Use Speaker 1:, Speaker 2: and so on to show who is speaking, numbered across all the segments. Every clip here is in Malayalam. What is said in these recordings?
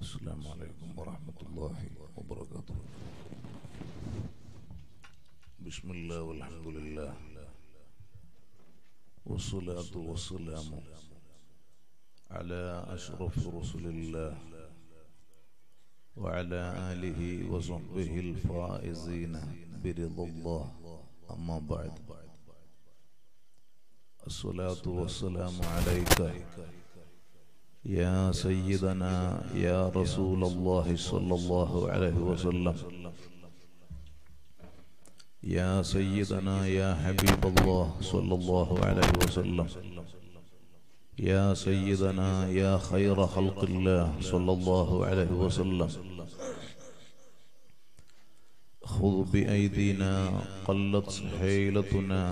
Speaker 1: السلام عليكم ورحمة الله وبركاته. بسم الله والحمد لله والصلاة والسلام على أشرف رسل الله وعلى آله وصحبه الفائزين برضا الله. أما بعد، الصلاة والسلام عليك يا سيدنا يا رسول الله صلى الله عليه وسلم، يا سيدنا يا حبيب الله صلى الله عليه وسلم، يا سيدنا يا خير خلق الله صلى الله عليه وسلم. خذ بأيدينا قلت حيلتنا،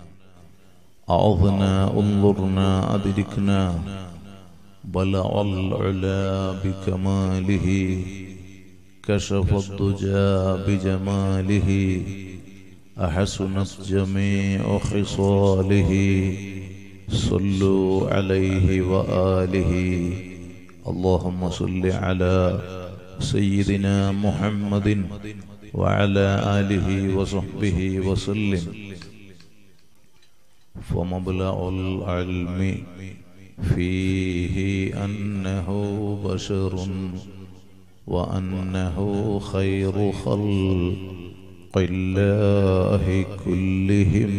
Speaker 1: أعظنا انظرنا أدركنا، بلغ العلا بكماله، كشف الضجى بجماله، أحسنت جميع خصاله، صلوا عليه وآله. اللهم صل على سيدنا محمد وعلى آله وصحبه وسلم. فمبلغ العلم فيه أنه بشر وأنه خير خلق الله كلهم.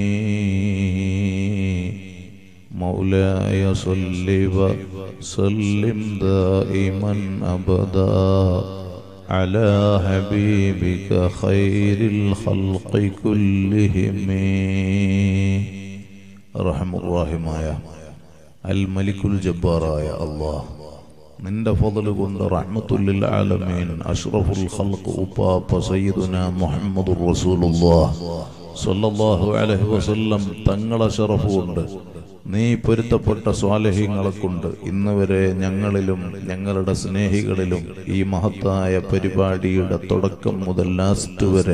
Speaker 1: مولاي صل وسلم دائما أبدا على حبيبك خير الخلق كلهم. رحم الراحماയ അൽ മലിക്കുൽ ജബ്ബാറായ അല്ലാഹ്, നിന്റെ ഫضല് കൊണ്ട് റഹ്മത്തുൽ ആലമീൻ അഷ്റഫുൽ ഖൽഖ് ഉപ്പാപ്പ സയ്യിദുനാ മുഹമ്മദുർ റസൂലുള്ളാഹ് സ്വല്ലല്ലാഹു അലൈഹി വസല്ലം തങ്ങളെ ശറഫ് കൊണ്ട് നീ പൊരുത്തപ്പെട്ട സ്വാലിഹീങ്ങളെ കൊണ്ട് ഇന്ന് വരെ ഞങ്ങളിലും ഞങ്ങളുടെ സ്നേഹികളിലും ഈ മഹത്തായ പരിപാടിയുടെ തുടക്കം മുതൽ ലാസ്റ്റ് വരെ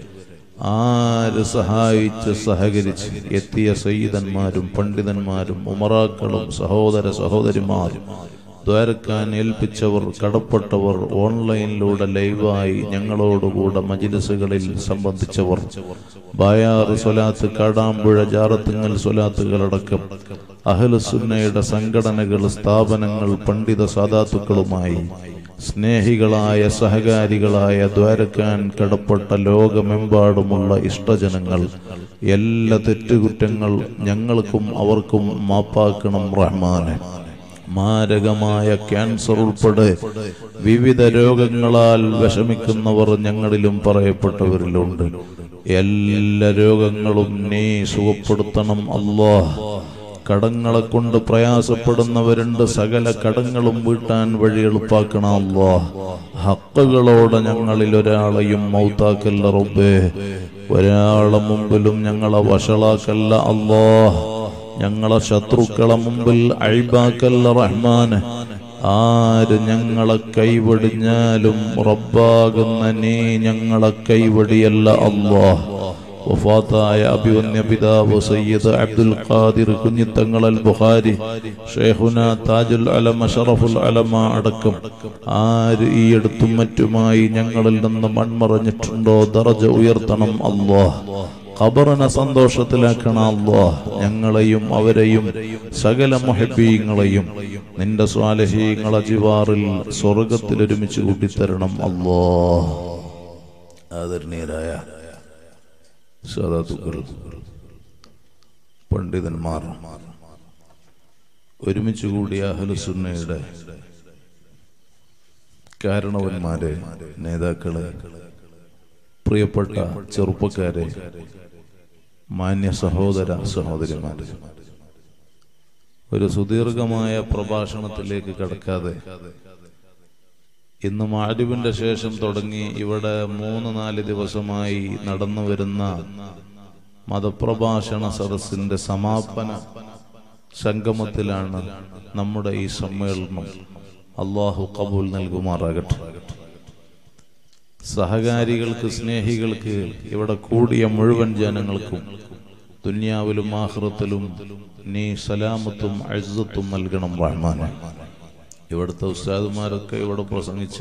Speaker 1: ആര് സഹായിച്ച് സഹകരിച്ച് എത്തിയ സയ്യിദന്മാരും പണ്ഡിതന്മാരും ഉമറാക്കളും സഹോദര സഹോദരിമാരും, ദ്വാരക്കാൻ ഏൽപ്പിച്ചവർ, കടപ്പെട്ടവർ, ഓൺലൈനിലൂടെ ലൈവായി ഞങ്ങളോടുകൂടെ മജ്‌ലിസുകളിൽ സംബന്ധിച്ചവർ, ബായാറ് സ്വലാത്ത്, കാടാമ്പുഴ ജാറത്തുങ്ങൽ സ്വലാത്തുകളടക്കം അഹ്ലുസുന്നയുടെ സംഘടനകൾ, സ്ഥാപനങ്ങൾ, പണ്ഡിത സാദാത്തുക്കളുമായി സ്നേഹികളായ സഹകാരികളായ ദ്വാരക്കാൻ കടപ്പെട്ട ലോകമെമ്പാടുമുള്ള ഇഷ്ടജനങ്ങൾ, എല്ലാ തെറ്റുകുറ്റങ്ങൾ ഞങ്ങൾക്കും അവർക്കും മാപ്പാക്കണം റഹ്മാനെ. മാരകമായ ക്യാൻസർ ഉൾപ്പെടെ വിവിധ രോഗങ്ങളാൽ വിഷമിക്കുന്നവർ ഞങ്ങളിലും പറയപ്പെട്ടവരിലുണ്ട്. എല്ലാ രോഗങ്ങളും നീ സുഖപ്പെടുത്തണം അല്ലാഹ്. കടങ്ങളെ കൊണ്ട് പ്രയാസപ്പെടുന്നവരുണ്ട്, സകല കടങ്ങളും വീട്ടാൻ വഴി എളുപ്പാക്കണം അല്ലാഹ്. ഹക്കുകളോടെ ഞങ്ങളിൽ ഒരാളെയും മൗത്താക്കല്ല റബ്ബേ, ഒരാളെ മുമ്പിലും ഞങ്ങളെ വഷളാക്കല്ല അല്ലാഹ്. ഞങ്ങളെ ശത്രുക്കളെ മുമ്പിൽ അഴിബാക്കല്ല റഹ്മാനെ. ആര് ഞങ്ങളെ കൈവടിഞ്ഞാലും റബ്ബാകുന്ന നീ ഞങ്ങളെ കൈവടിയല്ല അല്ലാഹ്. വഫാത്തായ അഭിവന്യ പിതാവ് സയ്യിദ് അബ്ദുൽ ഖാദിർ കുഞ്ഞിത്തങ്ങൾ അൽ ബുഖാരി, ഷെയ്ഖുന താജുൽ അലമ ഷറഫുൽ അലമ അടക്കം ആര് ഈ അടുത്തും മറ്റുമായി ഞങ്ങളിൽ നിന്ന് മൺമറഞ്ഞിട്ടുണ്ടോ ദറജ ഉയർത്തണം അല്ലാഹ്. ഖബറിനെ സന്തോഷത്തിലാക്കണം അല്ലാഹ്. ഞങ്ങളെയും അവരെയും സകല മുഹബ്ബീങ്ങളെയും നിന്റെ സ്വാലിഹീങ്ങളെ ജിവാറിൽ സ്വർഗത്തിൽ ഒരുമിച്ച് കൂട്ടിത്തരണം അല്ലാഹ്. ആദരണീയരായ സാദാത്തുക്കൾ, പണ്ഡിതന്മാർ, ഒരുമിച്ച് കൂടിയ അഹ്ലുസുന്നയുടെ കാരണവന്മാരെ, നേതാക്കളെ, പ്രിയപ്പെട്ട ചെറുപ്പക്കാരെ, മാന്യ സഹോദര സഹോദരിമാരെ, ഒരു സുദീർഘമായ പ്രഭാഷണത്തിലേക്ക് കടക്കാതെ ഇന്ന് മഅരിബിന്റെ ശേഷം തുടങ്ങി ഇവിടെ 3-4 ദിവസമായി നടന്നു വരുന്ന മതപ്രഭാഷണ സദസ്സിന്റെ സമാപന സംഗമത്തിലാണ് നമ്മുടെ ഈ സമ്മേളനം. അല്ലാഹു ഖബൂൽ നൽകുമാറാകട്ടെ. സഹകാരികൾക്ക്, സ്നേഹികൾക്ക്, ഇവിടെ കൂടിയ മുഴുവൻ ജനങ്ങൾക്കും ദുനിയാവിലും ആഖിറത്തിലും നീ സലാമത്തും ഇസ്സത്തും നൽകണം റഹ്മാനെ. ഇവിടുത്തെ ഉസ്താദുമാരൊക്കെ ഇവിടെ പ്രസംഗിച്ചു.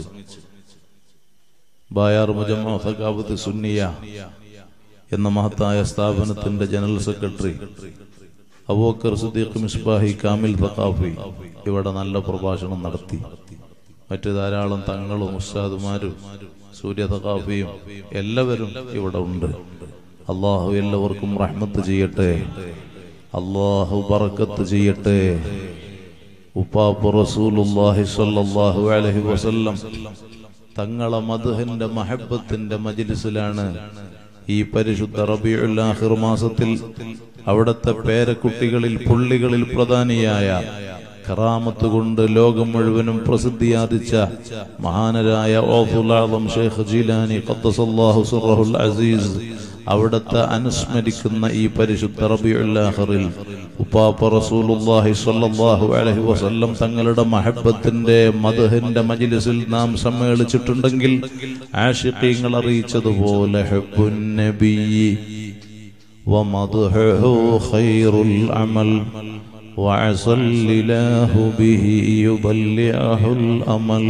Speaker 1: ബായാർ മുജമ്മ സഖാഫത്ത് സുന്നിയ എന്ന മഹത്തായ സ്ഥാപനത്തിന്റെ ജനറൽ സെക്രട്ടറി അബൂബക്കർ സിദ്ദീഖ് മിസ്ബാഹി കാമിൽ സഖാഫി ഇവിടെ നല്ല പ്രഭാഷണം നടത്തി. മറ്റു ധാരാളം തങ്ങളും ഉസ്താദുമാരും സൂര്യ സഖാഫിയും എല്ലാവരും ഇവിടെ ഉണ്ട്. അള്ളാഹു എല്ലാവർക്കും റഹ്മത്ത് ചെയ്യട്ടെ, അള്ളാഹു ബറക്കത്ത് ചെയ്യട്ടെ. ഉപ്പാപ്പ റസൂലുള്ളാഹി സ്വല്ലല്ലാഹു അലൈഹി വസല്ലം തങ്ങളെ മദ്ഹിന്റെ മഹബ്ബത്തിന്റെ മജ്ലിസിലാണ് ഈ പരിശുദ്ധ റബീഉൽ ആഖിർ മാസത്തിൽ അവിടുത്തെ പേരക്കുട്ടികളിൽ പുള്ളികളിൽ പ്രധാനിയായ കറാമത്ത് കൊണ്ട് ലോകം മുഴുവനും പ്രസിദ്ധിയാർജിച്ച മഹാനരായ ഔസുൽ ആദം ശൈഖ് ജീലാനി ഖദ്ദസല്ലാഹു സിർറഹുൽ അസീസ് അവിടുത്തെ അനുസ്മരിക്കുന്ന ഈ പരിശുദ്ധ റബീഉൽ ആഖിറിൽ ഉപ്പാപ്പ റസൂലുള്ളാഹി സ്വല്ലല്ലാഹു അലൈഹി വസല്ലം തങ്ങളുടെ മഹബ്ബത്തിന്റെ മദ്ഹിന്റെ മജ്ലിസിൽ നാം സമ്മേളിച്ചിട്ടുണ്ടെങ്കിൽ ആശിഖീങ്ങൾ അറിയിച്ചതുപോലെ ഹബ്ബുൻ നബിയ്യി വമദ്ഹുഹു ഖൈറുൽ അമൽ വഅസല്ലില്ലാഹു ബിഹി യുബല്ലിഅഹുൽ അമൽ.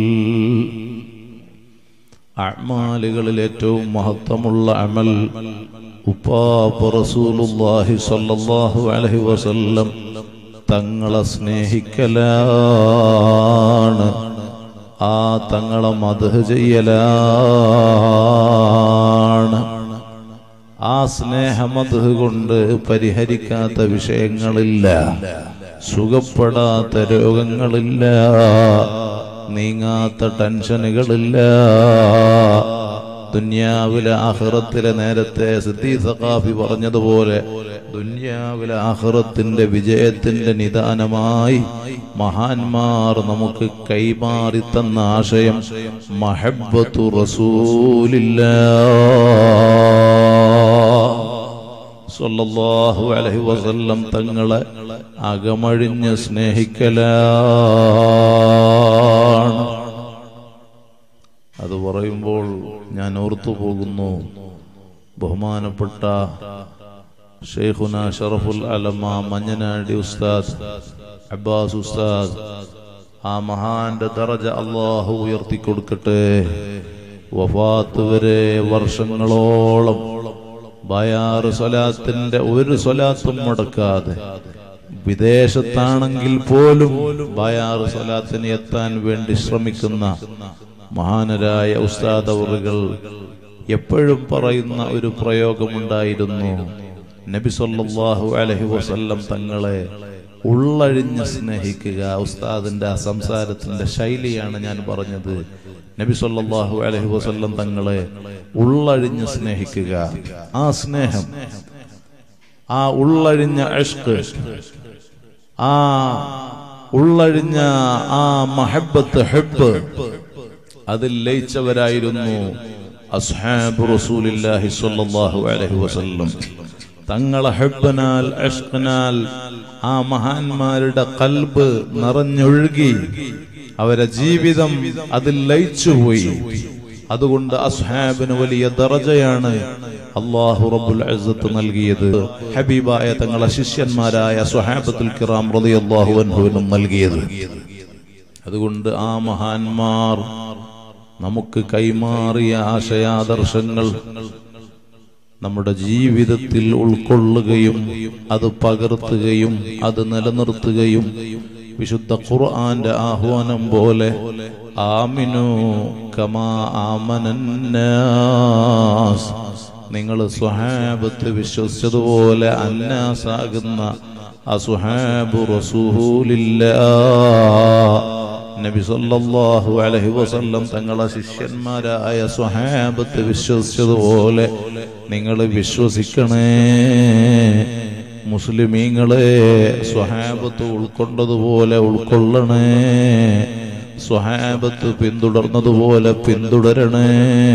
Speaker 1: അഅ്മാലുകളിൽ ഏറ്റവും മഹത്വമുള്ള അമൽ ഉപ്പാപ്പ റസൂലുള്ളാഹി സ്വല്ലല്ലാഹു അലൈഹി വസല്ലം തങ്ങളെ സ്നേഹിക്കലാണ്, ആ തങ്ങളെ മദ്ഹ് ചെയ്യലാണ്. ആ സ്നേഹമദ്ഹ് കൊണ്ട് പരിഹരിക്കാത്ത വിഷയങ്ങളില്ല, സുഖപ്പെടാത്ത രോഗങ്ങളില്ല, നീങ്ങാത്ത ടെൻഷനുകളില്ല. ദുനിയാവിലെ ആഖിറത്തിലെ നേരത്തെ സിദ്ദീഖ് സഖാഫി പറഞ്ഞതുപോലെ ദുനിയാവിലെ ആഖിറത്തിന്റെ വിജയത്തിന്റെ നിദാനമായി മഹാന്മാർ നമുക്ക് കൈമാറി തന്ന ആശയം മഹബ്ബത്തു റസൂലില്ലാഹ് സ്വല്ലല്ലാഹു അലൈഹി വസല്ലം തങ്ങളെ അകമഴിഞ്ഞ് സ്നേഹിക്കലാണ്. അത് പറയുമ്പോൾ ഞാൻ ഓർത്തു പോകുന്നു, ബഹുമാനപ്പെട്ട ശൈഖുന ശറഫുൽ അലമ മഞ്ഞനാടി ഉസ്താദ് അബ്ബാസ് ഉസ്താദ്, ആ മഹാന്റെ ദറജ അല്ലാഹു ഉയർത്തിക്കൊടുക്കട്ടെ. വഫാത്ത് വരെ വർഷങ്ങളോളം ബയാർ സ്വലാത്തിന്റെ ഒരു സ്വലാത്തും മുടക്കാതെ, വിദേശത്താണെങ്കിൽ പോലും ബയാർ സ്വലാത്തിന് എത്താൻ വേണ്ടി ശ്രമിക്കുന്ന മഹാനരായ ഉസ്താദ് അവറുകൾ എപ്പോഴും പറയുന്ന ഒരു പ്രയോഗമുണ്ടായിരുന്നു, നബി സല്ലല്ലാഹു അലൈഹി വസല്ലം തങ്ങളെ ഉള്ളഴിഞ്ഞ് സ്നേഹിക്കുക. ഉസ്താദിന്റെ ആ സംസാരത്തിന്റെ ശൈലിയാണ് ഞാൻ പറഞ്ഞത്. നബി സല്ലല്ലാഹു അലൈഹി വസല്ലം തങ്ങളെ ഉള്ളഴിഞ്ഞ് സ്നേഹിക്കുക. ആ സ്നേഹം, ആ ഉള്ളഴിഞ്ഞ ഇഷ്ഖ്, ആ ഉള്ളഴിഞ്ഞ ആ മഹബ്ബത്ത്, ഹബ്ബ്, അതിൽ ലയിച്ചവരായിരുന്നു അസ്ഹാബ് റസൂലില്ലാഹി സ്വല്ലല്ലാഹു അലൈഹി വസല്ലം. തങ്ങളെ ഹബ്ബനാൽ ഇഷ്ഖിനാൽ ആ മഹാന്മാരുടെ ഖൽബ് നിറഞ്ഞൊഴുകി, അവരെ ജീവിതം അതിൽ ലയിച്ചുപോയി. അതുകൊണ്ട് അസ്ഹാബിന് വലിയ ദറജയാണ് അല്ലാഹു റബ്ബുൽ ഇസ്സത്ത് നൽകിയത്. ഹബീബായ തങ്ങളെ ശിഷ്യന്മാരായ സ്വഹാബത്തുൽ കിറാം റളിയല്ലാഹു അൻഹുവിനും നൽകിയത്. അതുകൊണ്ട് ആ മഹാന്മാർ നമുക്ക് കൈമാറിയ ആശയാദർശങ്ങൾ നമ്മുടെ ജീവിതത്തിൽ ഉൾക്കൊള്ളുകയും അത് പകർത്തുകയും അത് നിലനിർത്തുകയും വിശുദ്ധ ഖുർആന്റെ ആഹ്വാനം പോലെ ആമിനു കമാ ആമനന്നാസ്, നിങ്ങൾ സ്വഹാബത്ത് വിശ്വസിച്ചതുപോലെ അന്നാസാകുന്ന അസ്ഹാബു റസൂലില്ലാഹ്, നബി സല്ലല്ലാഹു അലൈഹി വസല്ലം തങ്ങളെ ശിഷ്യന്മാരായ സ്വഹാബത്ത് വിശ്വസിച്ചതുപോലെ നിങ്ങൾ വിശ്വസിക്കണേ. മുസ്ലിമീങ്ങളെ സ്വഹാബത്ത് ഉൾക്കൊണ്ടതുപോലെ ഉൾക്കൊള്ളണേ, സ്വഹാബത്ത് പിന്തുടർന്നതുപോലെ പിന്തുടരണേ.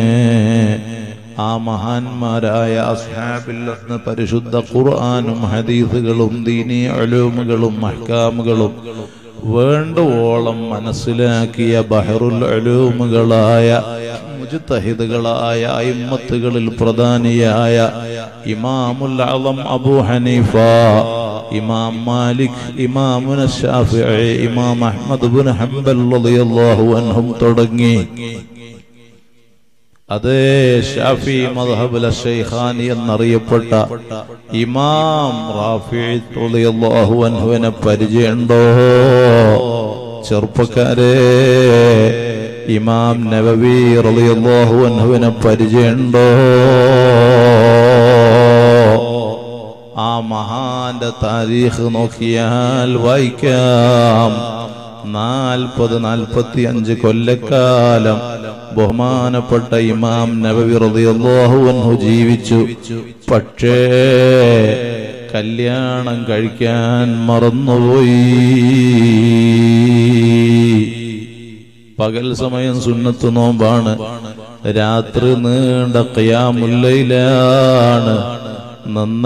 Speaker 1: ആ മഹാന്മാരായ അസ്ഹാബിൽ നിന്ന് പരിശുദ്ധ ഖുർആനും ഹദീസുകളും ദീനി ഉലൂമുകളും അഹ്കാമുകളും വേണ്ടുവോളം മനസ്സിലാക്കിയ ബഹറുൽ ഉലൂമുകളായ മുജ്തഹിദുകളായ അയിമ്മത്തുകളിൽ പ്രധാനിയായ ഇമാമുൽ അളം അബൂ ഹനീഫ ഇമാം മാലിക്, ഇമാമുന ശാഫിഈ, ഇമാം അഹ്മദ് ഇബ്നു ഹംബൽ റളിയല്ലാഹു അൻഹും തുടങ്ങി അതേ ഷാഫി മദ്ഹബിലെ ശൈഖാനി എന്നറിയപ്പെട്ട ഇമാം റാഫിഈ റളിയല്ലാഹു അൻഹുവിനെ പരിചയമുണ്ടോ ചെറുപ്പക്കാരെ? ഇമാം നവവി റളിയല്ലാഹു അൻഹുവിനെ പരിചയമുണ്ടോ? ആ മഹാന്റെ താരീഖ് നോക്കിയാൽ വായിക്കാം. 40-45 കൊല്ലക്കാലം ബഹുമാനപ്പെട്ട ഇമാം നവവി റളിയല്ലാഹു അൻഹു ജീവിച്ചു. പക്ഷേ കല്യാണം കഴിക്കാൻ മറന്നുപോയി. പകൽ സമയം സുന്നത്ത് നോമ്പാണ്, രാത്രി നീണ്ട ഖിയാമുൽ ലൈലാണ്, നന്ന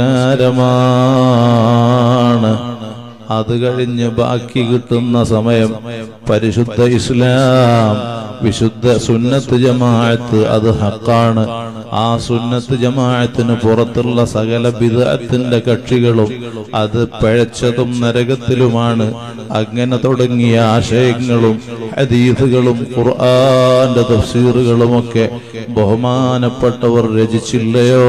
Speaker 1: നിസ്കാരമാണ്. അത് കഴിഞ്ഞ് ബാക്കി കിട്ടുന്ന സമയം പരിശുദ്ധ ഇസ്ലാം, വിശുദ്ധ സുന്നത്ത് ജമാഅത്ത് അത് ഹക്കാണ്. ആ സുന്നത്ത് ജമാഅത്തിന് പുറത്തുള്ള സകല ബിദ്അത്തിന്റെ കക്ഷികളും അത് പിഴച്ചതും നരകത്തിലുമാണ്. അങ്ങനെ തുടങ്ങിയ ആശയങ്ങളും ഹദീസുകളും ഖുർആന്റെ തഫ്സീറുകളുമൊക്കെ ബഹുമാനപ്പെട്ടവർ രചിച്ചില്ലയോ?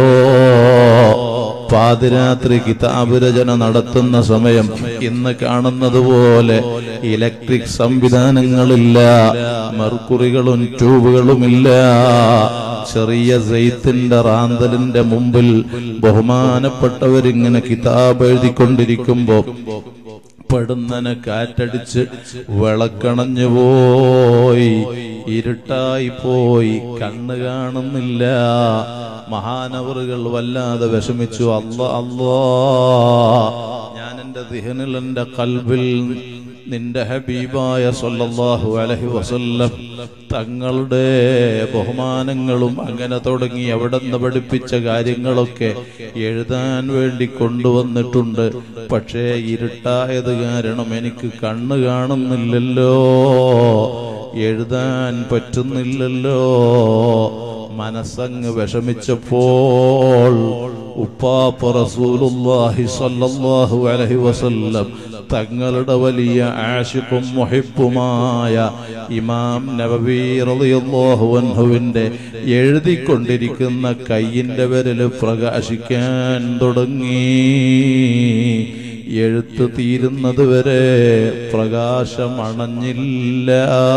Speaker 1: പാതിരാത്രി കിതാബ് രചന നടത്തുന്ന സമയം ഇന്ന് കാണുന്നത് പോലെ ഇലക്ട്രിക് സംവിധാനങ്ങളില്ല, മെർക്കുറികളും ട്യൂബുകളുമില്ല. ചെറിയ സെയ്ത്തിന്റെ റാന്തലിന്റെ മുമ്പിൽ ബഹുമാനപ്പെട്ടവരിങ്ങനെ കിതാബ് എഴുതിക്കൊണ്ടിരിക്കുമ്പോ പെടുന്നനെ കാറ്റടിച്ച് വിളക്കണഞ്ഞു പോയി, ഇരുട്ടായി പോയി, കണ്ണ് കാണുന്നില്ല. മഹാനവറുകൾ വല്ലാതെ വിഷമിച്ചു. അല്ലാ, ഞാൻ എന്റെ ദിഹനിൽ, എന്റെ കൽബിൽ നിന്റെ ഹബീബായ സല്ലല്ലാഹു അലൈഹി വസല്ലം തങ്ങളുടെ ബഹുമാനങ്ങളും അങ്ങനെ തുടങ്ങി അവിടുന്ന് പഠിപ്പിച്ച കാര്യങ്ങളൊക്കെ എഴുതാൻ വേണ്ടി കൊണ്ടുവന്നിട്ടുണ്ട്. പക്ഷേ ഇരുട്ടായത് കാരണം എനിക്ക് കണ്ണ് കാണുന്നില്ലല്ലോ, എഴുതാൻ പറ്റുന്നില്ലല്ലോ. മനസ്സങ്ങ് വിഷമിച്ചപ്പോൾ ഉപ്പാപ്പ റസൂലുള്ളാഹി സ്വല്ലല്ലാഹു അലൈഹി വസല്ലം തങ്ങളുടെ വലിയ ആശിഖും മുഹിബ്ബുമായ ഇമാം നവവി റളിയല്ലാഹു അൻഹുവിന്റെ എഴുതിക്കൊണ്ടിരിക്കുന്ന കയ്യിന്റെ വിരൽ പ്രകാശിക്കാൻ തുടങ്ങി. എഴുത്ത് തീരുന്നത് വരെ പ്രകാശം അണഞ്ഞില്ല.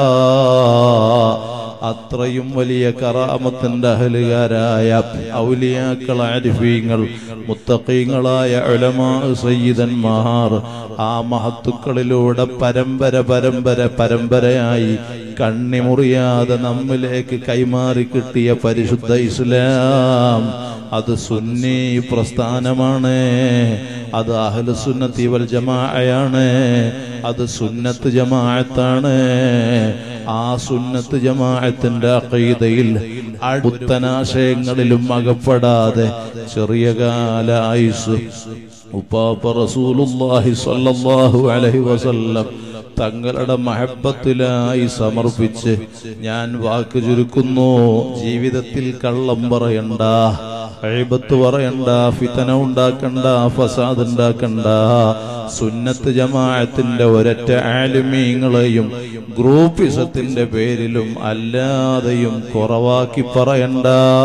Speaker 1: അത്രയും വലിയ കറാമത്തിന്റെ അഹലുകാരായ ഔലിയാക്കൾ, ആരിഫീങ്ങൾ, മുത്തഖീങ്ങളായ ഉലമാ സയ്യിദന്മാർ ആ മഹത്തുക്കളിലൂടെ പരമ്പരയായി കണ്ണിമുറിയാതെ നമ്മിലേക്ക് കൈമാറി കിട്ടിയ പരിശുദ്ധ ഇസ്ലാം അത് സുന്നി പ്രസ്ഥാനമാണ്. അത് അഹ്ലു സുന്നത്തി വൽ ജമാഅയാണ്. അത് സുന്നത്ത് ജമാഅത്താണ്. ആ സുന്നത്ത് ജമാഅത്തിന്റെ അഖീദയിൽ പുത്തനാശയങ്ങളിലും അകപ്പെടാതെ ചെറിയ കാല ആയുസ് ഉപ്പാപ്പ റസൂലുള്ളാഹി സ്വല്ലല്ലാഹു അലൈഹി വസല്ലം തങ്ങളുടെ മഹബത്തിലായി സമർപ്പിച്ച് ഞാൻ വാക്ക് ചുരുക്കുന്നു. ജീവിതത്തിൽ കള്ളം പറയണ്ട, ഗീബത്ത് പറയണ്ട, ഫിതന ഉണ്ടാക്കണ്ട, ഫസാദ് ഉണ്ടാക്കണ്ട. സുന്നത്ത് ജമാഅത്തിന്റെ ഒരൊറ്റ ആലിമീങ്ങളെയും ഗ്രൂപ്പിസത്തിന്റെ പേരിലും അല്ലാതെയും കുറവാക്കി പറയണ്ട.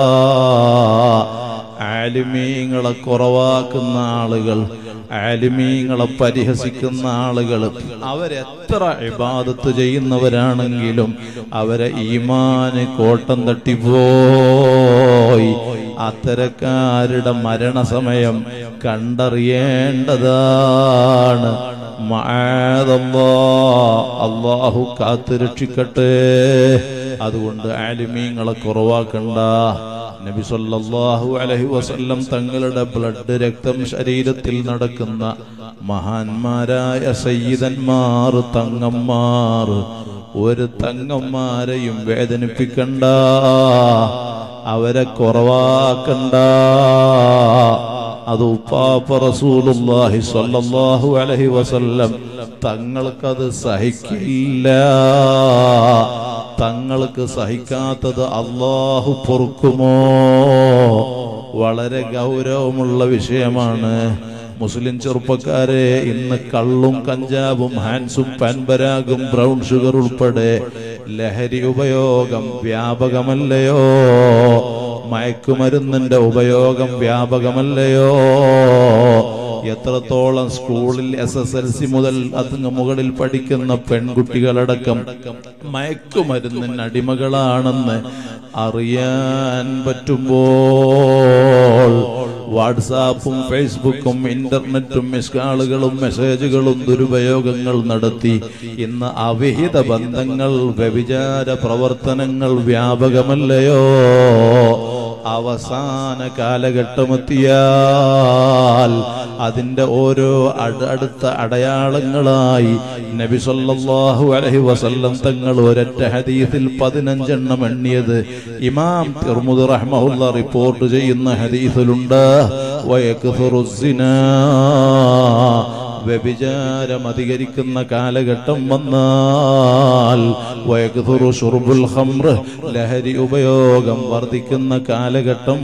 Speaker 1: ആലിമീങ്ങളെ കുറവാക്കുന്ന ആളുകൾ, ആലിമീങ്ങളെ പരിഹസിക്കുന്ന ആളുകൾ, അവരെത്ര ഇബാദത്ത് ചെയ്യുന്നവരാണെങ്കിലും അവരെ ഈമാന് കോട്ടം തട്ടിപ്പോയി. അത്തരക്കാരുടെ മരണസമയം കണ്ടറിയേണ്ടതാണ്. അല്ലാഹു കാത്തുരക്ഷിക്കട്ടെ. അതുകൊണ്ട് ആലിമീങ്ങളെ കുറവാക്കണ്ട. നബി സല്ലല്ലാഹു അലൈഹി വസല്ലം തങ്ങളുടെ ബ്ലഡ്, രക്തം ശരീരത്തിൽ നടക്കുന്ന മഹാന്മാരായ സയ്യിദന്മാർ, തങ്ങന്മാർ, ഒരു തങ്ങന്മാരെയും വേദനിപ്പിക്കണ്ട, അവരെ കുറവാക്കണ്ട. അത് ഉപ്പാപ്പ റസൂലുള്ളാഹി സ്വല്ലല്ലാഹു അലൈഹി വസല്ലം തങ്ങൾക്കത് സഹിക്കില്ല. തങ്ങൾക്ക് സഹിക്കാത്തത് അല്ലാഹു പൊറുക്കുമോ? വളരെ ഗൗരവമുള്ള വിഷയമാണ്. മുസ്ലിം ചെറുപ്പക്കാരെ, ഇന്ന് കള്ളും കഞ്ചാവും ഹാൻസും പാൻപരാഗും ബ്രൗൺ ഷുഗർ ഉൾപ്പെടെ ലഹരി ഉപയോഗം വ്യാപകമല്ലയോ? മയക്കുമരുന്നിന്റെ ഉപയോഗം വ്യാപകമല്ലയോ? എത്രത്തോളം സ്കൂളിൽ SSLC മുതൽ അതിന് മുകളിൽ പഠിക്കുന്ന പെൺകുട്ടികളടക്കം മയക്കുമരുന്നിന് അടിമകളാണെന്ന് അറിയാൻ പറ്റുമ്പോൾ വാട്സാപ്പും ഫേസ്ബുക്കും ഇന്റർനെറ്റും മിസ്കാളുകളും മെസ്സേജുകളും ദുരുപയോഗങ്ങൾ നടത്തി ഇന്ന് അവിഹിത ബന്ധങ്ങൾ, വ്യഭിചാര പ്രവർത്തനങ്ങൾ വ്യാപകമല്ലയോ? അവസാന കാലഘട്ടമെത്തിയാൽ അതിന്റെ ഓരോ അടുത്ത അടയാളങ്ങളായി നബി സല്ലല്ലാഹു അലൈഹി വസല്ലം തങ്ങൾ ഒരൊറ്റ ഹദീസിൽ 15 എണ്ണം എണ്ണിയത് ഇമാം തിർമിദി റഹ്മഹുല്ലാഹ് റിപ്പോർട്ട് ചെയ്യുന്ന ഹദീസിലുണ്ട്. വയക്സുറുസ്സിനാ, വ്യഭിചാരം അധികരിക്കുന്ന കാലഘട്ടം വന്നാൽ, വയക്സുറു ശുർബുൽ ഖംർ, ലഹരി ഉപയോഗം വർദ്ധിക്കുന്ന കാലഘട്ടം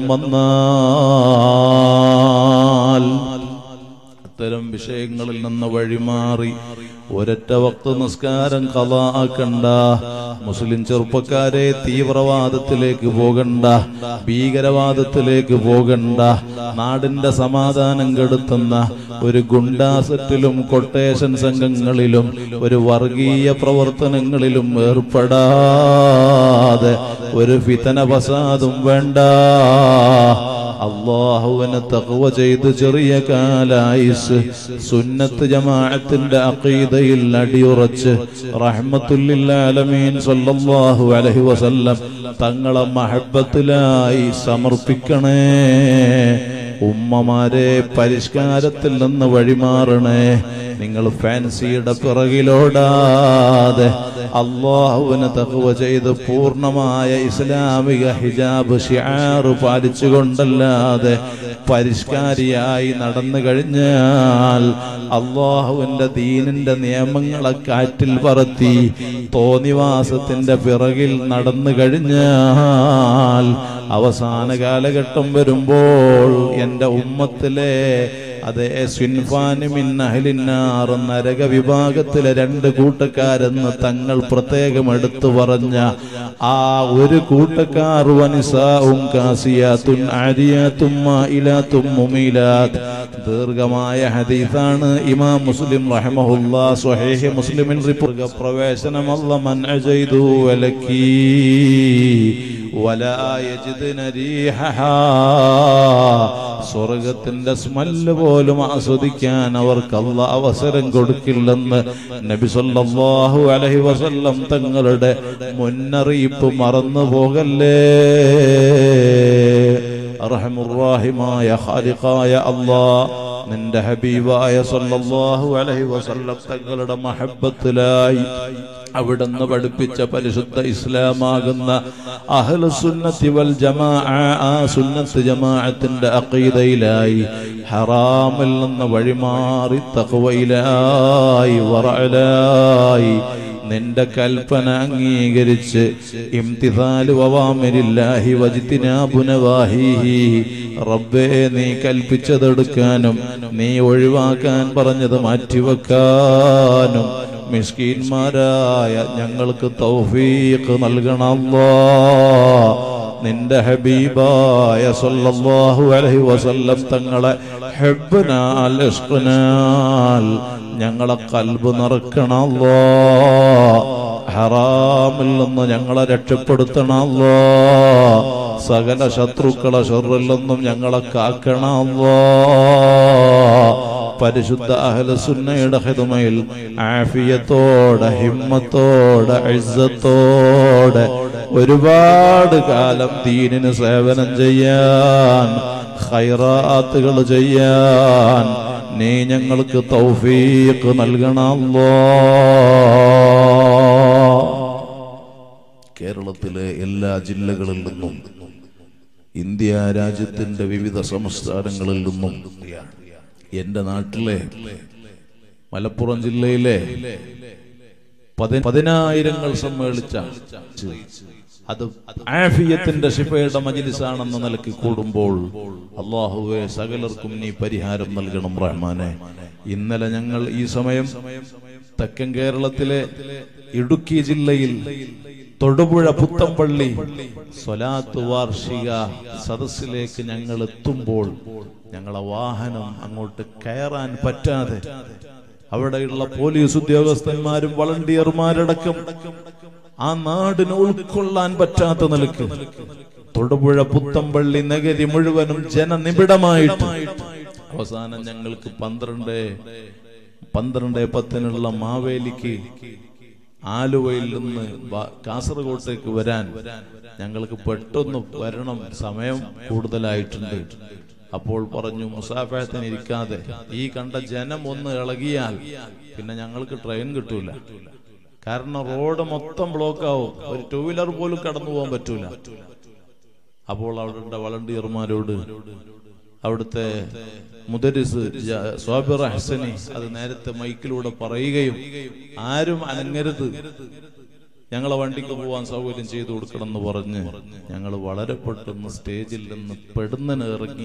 Speaker 1: വന്നാൽ, അത്തരം വിഷയങ്ങളിൽ നിന്ന് വഴിമാറി ഒരൊറ്റ വക്ത് നിസ്കാരം ഖളാ ആക്കണ്ട. മുസ്ലിം ചെറുപ്പക്കാരെ, തീവ്രവാദത്തിലേക്ക് പോകണ്ട, ഭീകരവാദത്തിലേക്ക് പോകണ്ട, നാടിന്റെ സമാധാനം കെടുത്തുന്ന ഒരു ഗുണ്ടാസെറ്റിലും കൊട്ടേഷൻ സംഘങ്ങളിലും ഒരു വർഗീയ പ്രവർത്തനങ്ങളിലും ഏർപ്പെടാതെ ഒരു ഫിതന ഫസാദും വേണ്ട. അല്ലാഹുവിനെ തഖ്വ ചെയ്ത് ചെറിയ കാലായുസ് സുന്നത്ത് ജമാഅത്തിന്റെ അഖീദയിൽ അടിയുറച്ച് റഹ്മത്തുൽ ലിൽ ആലമീൻ സല്ലല്ലാഹു അലൈഹി വസല്ലം തങ്ങളെ മഹബ്ബത്തിലായി സമർപ്പിക്കണേ. ഉമ്മമാരെ, പരിഷ്കാരത്തിൽ നിന്ന് വഴിമാറണേ. നിങ്ങൾ ഫാൻസിയുടെ പിറകിലോടാതെ അല്ലാഹുവിനെ തഖ്വ ചെയ്ത് പൂർണ്ണമായ ഇസ്ലാമിക ഹിജാബ് ശിആർ പാലിച്ചുകൊണ്ടല്ലാതെ പരിഷ്കാരിയായി നടന്നു കഴിഞ്ഞാൽ അല്ലാഹുവിന്റെ ദീനിന്റെ നിയമങ്ങളെ കാറ്റിൽ പറത്തി തോന്നിവാസത്തിന്റെ പിറകിൽ നടന്നു കഴിഞ്ഞാൽ അവസാന കാലഘട്ടം വരുമ്പോൾ എന്റെ ഉമ്മത്തിലെ അതേ സിൻഫാനി മിൻ അഹ്ലിന്നാർ, നരക വിഭാഗത്തിലെ 2 കൂട്ടക്കാരെന്ന് തങ്ങൾ പ്രത്യേകം എടുത്തു പറഞ്ഞ ആ ഒരു കൂട്ടക്കാർ വനിസാഉം കാസിയാത്തുൻ ആരിയാത്തും മായിലാത്തും മുമീലാത്ത്. ദീർഘമായ ഹദീസാണ്. ഇമാം മുസ്ലിം റഹിമഹുല്ലാഹ് സ്വഹീഹ് മുസ്ലിമിൽ റിപ്പോർട്ട് പ്രവേശനം അല്ല മൻഅ ചെയ്തു വലക്കി വലാ യജിദ്ന റീഹഹാ, സ്വർഗത്തിന്റെ സ്മെല്ല് പോലും ആസ്വദിക്കാൻ അവർക്ക് അല്ലാഹ് അവസരം കൊടുക്കില്ലെന്ന് നബി സല്ലല്ലാഹു അലൈഹി വസല്ലം തങ്ങളുടെ മുന്നറിയിപ്പ് മറന്നു പോകല്ലേ. അർഹമുർ-റഹീമായ ഖാലിഖായ അല്ലാഹ്, നിന്റെ ഹബീബായ സല്ലല്ലാഹു അലൈഹി വസല്ലം തങ്ങളുടെ മഹബ്ബത്തിലായി അവിടുന്ന് പഠിപ്പിച്ച പരിശുദ്ധ ഇസ്ലാമാകുന്ന അഹ്ലുസുന്നത്തി വൽ ജമാഅ, ആ സുന്നത്ത് ജമാഅത്തിന്റെ അഖീദയിലായി ഹറാമിൽ നിന്ന് വഴിമാറി തഖ്വയിലായി വറഅലായി നിന്റെ കൽപ്പന അംഗീകരിച്ച് ഇംതിസാലു അവ്വാമിരില്ലാഹി വജ്തിനാബു നവാഹിഹി, റബ്ബേ നീ കൽപ്പിച്ചതെടുക്കാനും നീ ഒഴിവാക്കാൻ പറഞ്ഞത് മാറ്റിവെക്കാനും മിസ്കീന്മാരായ ഞങ്ങൾക്ക് തൗഫീഖ് നൽകണം അല്ലാഹ്. നിന്റെ ഹബീബായ സല്ലല്ലാഹു അലൈഹി വസല്ലം തങ്ങളെ ഹബ്ബനാൽ ഇഷ്ഖനാൽ ഞങ്ങളെ ഖൽബ് നിറക്കണം അല്ലാഹ്. ഹറാമിൽ നിന്ന് ഞങ്ങളെ രക്ഷപ്പെടുത്തണം അല്ലാഹ്. സകല ശത്രുക്കളെ ശർറിൽ നിന്നും ഞങ്ങളെ കാക്കണം അല്ലാഹ്. പരിശുദ്ധ അഹ്ലുസുന്നയുടെ ഖിദ്മയിൽ ആഫിയത്തോടെ, ഹിമ്മത്തോടെ, ഇസ്സത്തോടെ ഒരുപാട് കാലം ദീനിന് സേവനം ചെയ്യാൻ, ഖൈറാത്തുകൾ ചെയ്യാൻ നീ ഞങ്ങൾക്ക് തൗഫീഖ് നൽകണം അല്ലാഹ്. കേരളത്തിലെ എല്ലാ ജില്ലകളിൽ നിന്നും ഇന്ത്യ രാജ്യത്തിന്റെ വിവിധ സംസ്ഥാനങ്ങളിൽ നിന്നും എന്റെ നാട്ടിലെ മലപ്പുറം ജില്ലയിലെ 10,000 സമ്മേളിച്ച അത് ആഫിയത്തിന്റെ ശിഫയുടെ മജ്ലിസാണെന്ന നിലയ്ക്ക് കൂടുമ്പോൾ അല്ലാഹുവേ സകലർക്കും നീ പരിഹാരം നൽകണം റഹ്മാനെ. ഇന്നലെ ഞങ്ങൾ ഈ സമയം തെക്കൻ കേരളത്തിലെ ഇടുക്കി ജില്ലയിൽ തൊടുപുഴ പുത്തമ്പള്ളി സ്വലാത്ത് വാർഷിക സദസ്സിലേക്ക് ഞങ്ങൾ എത്തുമ്പോൾ ഞങ്ങളെ വാഹനം അങ്ങോട്ട് കയറാൻ പറ്റാതെ അവിടെയുള്ള പോലീസ് ഉദ്യോഗസ്ഥന്മാരും വളണ്ടിയർമാരടക്കം ആ നാടിന് ഉൾക്കൊള്ളാൻ പറ്റാത്ത നിലക്ക് തൊടുപുഴ പുത്തമ്പള്ളി നഗരി മുഴുവനും ജനനിബിഡമായിട്ട് അവസാനം ഞങ്ങൾക്ക് 12:10 മാവേലിക്ക് ആലുവയിൽ നിന്ന് കാസർഗോട്ടേക്ക് വരാൻ ഞങ്ങൾക്ക് പെട്ടെന്ന് വരണം, സമയം കൂടുതലായിട്ടുണ്ട്. അപ്പോൾ പറഞ്ഞു മുസാഫഹത്തിന് ഇരിക്കാതെ ഈ കണ്ട ജനം ഒന്ന് ഇളകിയാൽ പിന്നെ ഞങ്ങൾക്ക് ട്രെയിൻ കിട്ടൂല. കാരണം റോഡ് മൊത്തം ബ്ലോക്ക് ആവും, ഒരു 2 വീലർ പോലും കടന്നു പോകാൻ പറ്റൂല. അപ്പോൾ അവിടെ വളണ്ടിയർമാരോട് അവിടുത്തെ മുദരിസ് സ്വാബിർ ഹസനി അത് നേരത്തെ മൈക്കിലൂടെ പറയുകയും ആരും അനങ്ങരുത്, ഞങ്ങളെ വണ്ടിക്ക് പോവാൻ സൗകര്യം ചെയ്തു കൊടുക്കണം എന്ന് പറഞ്ഞ് ഞങ്ങൾ വളരെ പെട്ടെന്ന് സ്റ്റേജിൽ നിന്ന് പെടുന്നതിന് ഇറങ്ങി,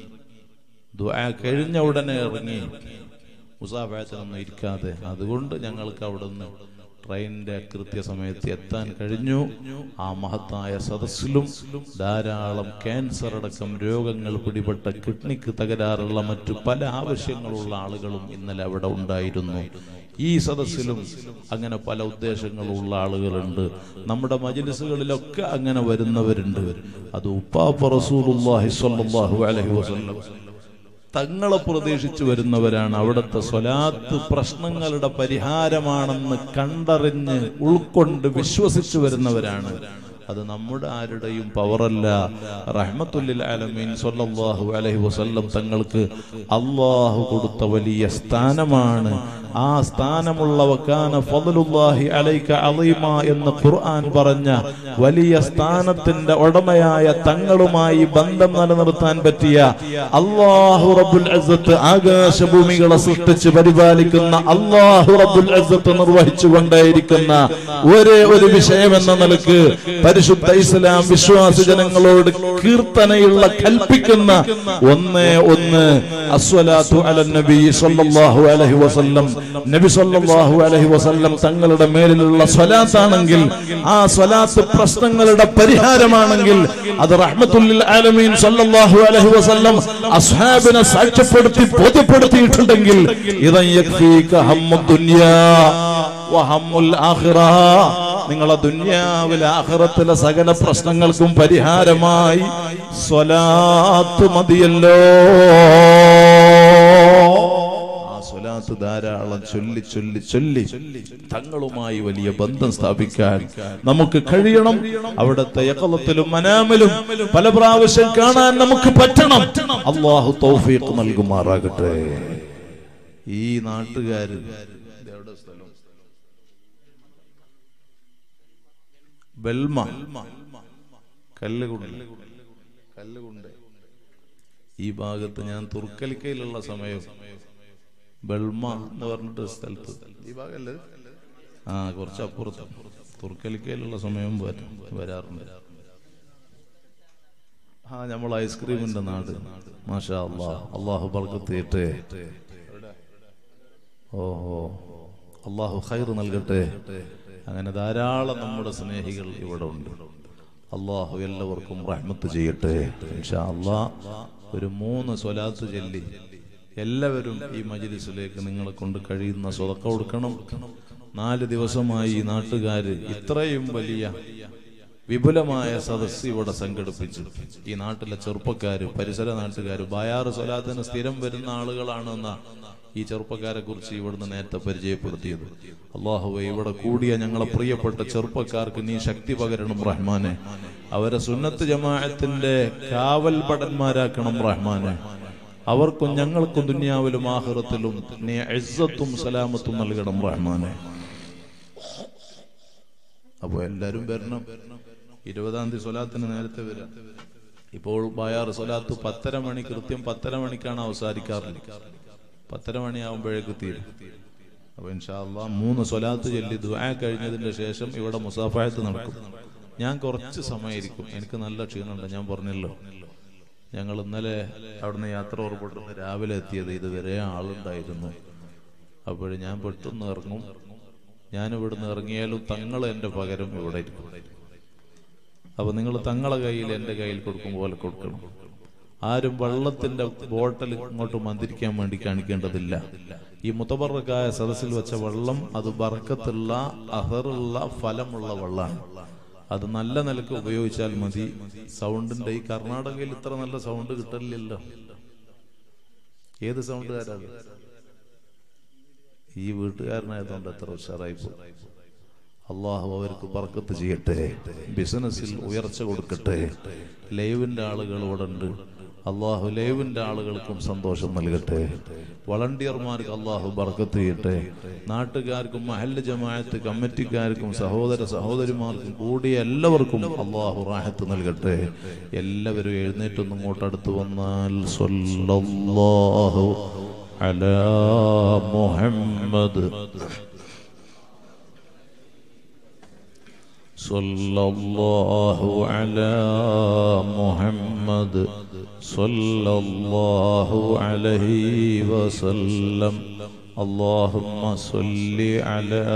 Speaker 1: ദുആ കഴിഞ്ഞ ഉടനെ ഇറങ്ങി, മുസാഫഹത്തിനൊന്നും ഇരിക്കാതെ. അതുകൊണ്ട് ഞങ്ങൾക്ക് അവിടുന്ന് ട്രെയിനിന്റെ കൃത്യസമയത്ത് എത്താൻ കഴിഞ്ഞു. ആ മഹത്തായ സദസ്സിലും ധാരാളം ക്യാൻസർ അടക്കം രോഗങ്ങൾ പിടിപെട്ട കിഡ്നിക്ക് തകരാറുള്ള മറ്റു പല ആവശ്യങ്ങളുള്ള ആളുകളും ഇന്നലെ അവിടെ ഉണ്ടായിരുന്നു. ഈ സദസ്സിലും അങ്ങനെ പല ഉദ്ദേശങ്ങളുള്ള ആളുകളുണ്ട്. നമ്മുടെ മജ്ലിസുകളിലൊക്കെ അങ്ങനെ വരുന്നവരുണ്ട്. അത് ഉപ്പാപ്പ റസൂലുള്ളാഹി സ്വല്ലല്ലാഹു അലൈഹി വസല്ലം തങ്ങളെ പ്രതീക്ഷിച്ചു വരുന്നവരാണ്. അവിടുത്തെ സ്വലാത്ത് പ്രശ്നങ്ങളുടെ പരിഹാരമാണെന്ന് കണ്ടറിഞ്ഞ് ഉൾക്കൊണ്ട് വിശ്വസിച്ചു വരുന്നവരാണ്. അത് നമ്മുടെ ആരുടെയും പവറല്ല. റഹ്മത്തുല്ലിൽ ആലമീൻ സ്വല്ലല്ലാഹു അലൈഹി വസല്ലം തങ്ങൾക്ക് അല്ലാഹു കൊടുത്ത വലിയ സ്ഥാനമാണ്. ആ സ്ഥാനമുള്ള വകാന ഫദ്ലുല്ലാഹി അലൈക അളീമ എന്ന് ഖുർആൻ പറഞ്ഞ വലിയ സ്ഥാനത്തിന്റെ ഉടമയായ തങ്ങളുമായി ബന്ധം നിലനിർത്താൻ പറ്റിയ അല്ലാഹു റബ്ബുൽ ഇസ്സത്ത് ആകാശഭൂമികളെ സൃഷ്ടിച്ച് പരിപാലിക്കുന്ന അല്ലാഹു റബ്ബുൽ ഇസ്സത്ത് നിർവഹിച്ചു കൊണ്ടേയിരിക്കുന്ന ഒരേ ഒരു വിഷയം എന്ന നിലക്ക് പരിശുദ്ധ ഇസ്ലാം വിശ്വാസി ജനങ്ങളോട് കീർത്തനയുള്ള കൽപ്പിക്കുന്ന ഒന്നേ ഒന്ന് അസ്സലാത്തു അലൻ നബി സ്വല്ലല്ലാഹു അലൈഹി വസല്ലം. നബി സ്വല്ലല്ലാഹു അലൈഹി വസല്ലം തങ്ങളുടെ മേലിലുള്ള സ്വലാത്താണെങ്കിൽ, ആ സ്വലാത്ത് പ്രശ്നങ്ങളുടെ പരിഹാരമാണെങ്കിൽ, അത് റഹ്മത്തുൽ ആലമീൻ സ്വല്ലല്ലാഹു അലൈഹി വസല്ലം അസ്ഹാബിനെ സാക്ഷ്യപ്പെടുത്തി ബോധ്യപ്പെടുത്തിയിട്ടുണ്ടെങ്കിൽ ഇദൻ യക്ഫീക ഹമ്മുദ് ദുനിയാ വഹമ്മുൽ ആഖിറ, നിങ്ങളെ ദുനിയാവിലെ ആഖിറത്തിലെ സകല പ്രശ്നങ്ങൾക്കും പരിഹാരമായി സ്വലാത്ത് മതിയല്ലോ. ആ സ്വലാത്ത് ധാരാളം ചൊല്ലി ചൊല്ലി ചൊല്ലി തങ്ങളുമായി വലിയ ബന്ധം സ്ഥാപിക്കാൻ നമുക്ക് കഴിയണം. അവിടുത്തെ യഖലത്തിലും മനാമിലും പല പ്രാവശ്യം കാണാൻ നമുക്ക് പറ്റണം. അല്ലാഹു തൗഫീഖ് നൽകുമാറാകട്ടെ. ഈ നാട്ടുകാര് ബെൽമ കല്ലുകുണ്ട് ഈ ഭാഗത്ത് ഞാൻ തുർക്കലിക്കയിലുള്ള സമയം ബെൽമ എന്ന് പറഞ്ഞിട്ട് സ്ഥലത്ത് ഈ ഭാഗല്ലേ കുറച്ച് അപ്പുറത്ത് തുർക്കലിക്കയിലുള്ള സമയം വരാറുണ്ട്. നമ്മൾ ഐസ്ക്രീമിന്റെ നാട്. മാഷാ അല്ലാഹ്, അല്ലാഹു ബർക്കത്ത് ചെയ്യട്ടെ. ഓഹോ, അല്ലാഹു ഖൈർ നൽകട്ടെ. അങ്ങനെ ധാരാളം നമ്മുടെ സ്നേഹികൾ ഇവിടെ ഉണ്ട്. അല്ലാഹു എല്ലാവർക്കും റഹ്മത്ത് ചെയ്യട്ടെ ഇൻഷാ അല്ലാഹ്. ഒരു 3 സ്വലാത്ത് ചൊല്ലി എല്ലാവരും ഈ മജ്ലിസിലേക്ക് നിങ്ങളെ കൊണ്ട് കഴിയുന്ന സ്വതക്ക കൊടുക്കണം. 4 ദിവസമായി ഈ നാട്ടുകാര് ഇത്രയും വലിയ വിപുലമായ സദസ്സ് ഇവിടെ സംഘടിപ്പിച്ചു. ഈ നാട്ടിലെ ചെറുപ്പക്കാര്, പരിസര നാട്ടുകാര്, ബായാറ് സ്വലാത്തിന് സ്ഥിരം വരുന്ന ആളുകളാണെന്ന ഈ ചെറുപ്പക്കാരെ കുറിച്ച് ഇവിടുന്ന് നേരത്തെ പരിചയപ്പെടുത്തിയത്. അല്ലാഹുവേ, ഇവിടെ കൂടിയ ഞങ്ങളെ പ്രിയപ്പെട്ട ചെറുപ്പക്കാർക്ക് നീ ശക്തി പകരണം റഹ്മാനെ. അവരെ സുന്നത്ത് ജമാഅത്തിന്റെ കാവൽ ഭടന്മാരാക്കണം റഹ്മാനെ. അവർക്കും ഞങ്ങൾക്കും ദുനിയാവിലും ആഖിറത്തിലും നീ ഇസ്സത്തും സലാമത്തും നൽകണം റഹ്മാനെ. അപ്പൊ എല്ലാരും വരണം. 20-ാം തീയതി സ്വലാത്തിന് നേരത്തെ വരാം. ഇപ്പോൾ ബായാറ് സ്വലാത്ത് 10:30 മണി, കൃത്യം 10:30 മണിക്കാണ് അവസാനിക്കാറുള്ളത്. 10:30 മണിയാവുമ്പോഴേക്ക് തീരും. അപ്പൊ ഇൻഷാ അല്ലാഹ് 3 സ്വലാത്ത് ചൊല്ലി ദുആ കഴിഞ്ഞതിന്റെ ശേഷം ഇവിടെ മുസാഫഹത്ത് നടക്കും. ഞാൻ കുറച്ച് സമയമായിരിക്കും, എനിക്ക് നല്ല ക്ഷീണമുണ്ട്. ഞാൻ പറഞ്ഞല്ലോ, ഞങ്ങൾ ഇന്നലെ അവിടുന്ന് യാത്ര പുറപ്പെട്ടു രാവിലെ എത്തിയത്, ഇതുവരെ ആളുണ്ടായിരുന്നു. അപ്പോൾ ഞാൻ പെട്ടെന്ന് ഇറങ്ങും. ഞാൻ ഇവിടുന്ന് ഇറങ്ങിയാലും തങ്ങൾ എൻ്റെ പകരം ഇവിടെ ഇരിക്കും. അപ്പൊ നിങ്ങൾ തങ്ങളെ കയ്യിൽ എൻ്റെ കയ്യിൽ കൊടുക്കും പോലെ കൊടുക്കണം. ആരും വെള്ളത്തിന്റെ ബോട്ടൽ ഇങ്ങോട്ട് മന്ത്രിക്കാൻ വേണ്ടി കാണിക്കേണ്ടതില്ല. ഈ മുതബറക്കായ സദസ്സിൽ വെച്ച വെള്ളം അത് ബർക്കത്തുള്ള അഹറുള്ള ഫലമുള്ള വെള്ളമാണ്. അത് നല്ല നിലക്ക് ഉപയോഗിച്ചാൽ മതി. സൗണ്ടിന്റെ ഈ കർണാടകയിൽ ഇത്ര നല്ല സൗണ്ട് കിട്ടില്ലല്ലോ. ഏത് സൗണ്ടുകാരാ? ഈ വീട്ടുകാരനായതുകൊണ്ട് എത്ര ഉഷാറായി പോയി. അള്ളാഹു അവർക്ക് ബർക്കത്ത് ചെയ്യട്ടെ, ബിസിനസ്സിൽ ഉയർച്ച കൊടുക്കട്ടെ. ലൈവിന്റെ ആളുകൾ ഇവിടെ ഉണ്ട്. അള്ളാഹു ലൈവിന്റെ ആളുകൾക്കും സന്തോഷം നൽകട്ടെ. വളണ്ടിയർമാർക്ക് അള്ളാഹു ബർക്കത്ത് ചെയ്യട്ടെ. നാട്ടുകാർക്കും മഹല്ല് ജമാഅത്ത് കമ്മിറ്റിക്കാർക്കും സഹോദര സഹോദരിമാർക്കും കൂടിയ എല്ലാവർക്കും അള്ളാഹു റാഹത്ത് നൽകട്ടെ. എല്ലാവരും എഴുന്നേറ്റൊന്നും ഇങ്ങോട്ടടുത്ത് വന്നാൽ സ്വല്ലല്ലാഹു അലാ മുഹമ്മദ് സ്വല്ലല്ലാഹു അലാ മുഹമ്മദ് സ്വല്ലല്ലാഹു അലൈഹി വസല്ലം. اللهم صل على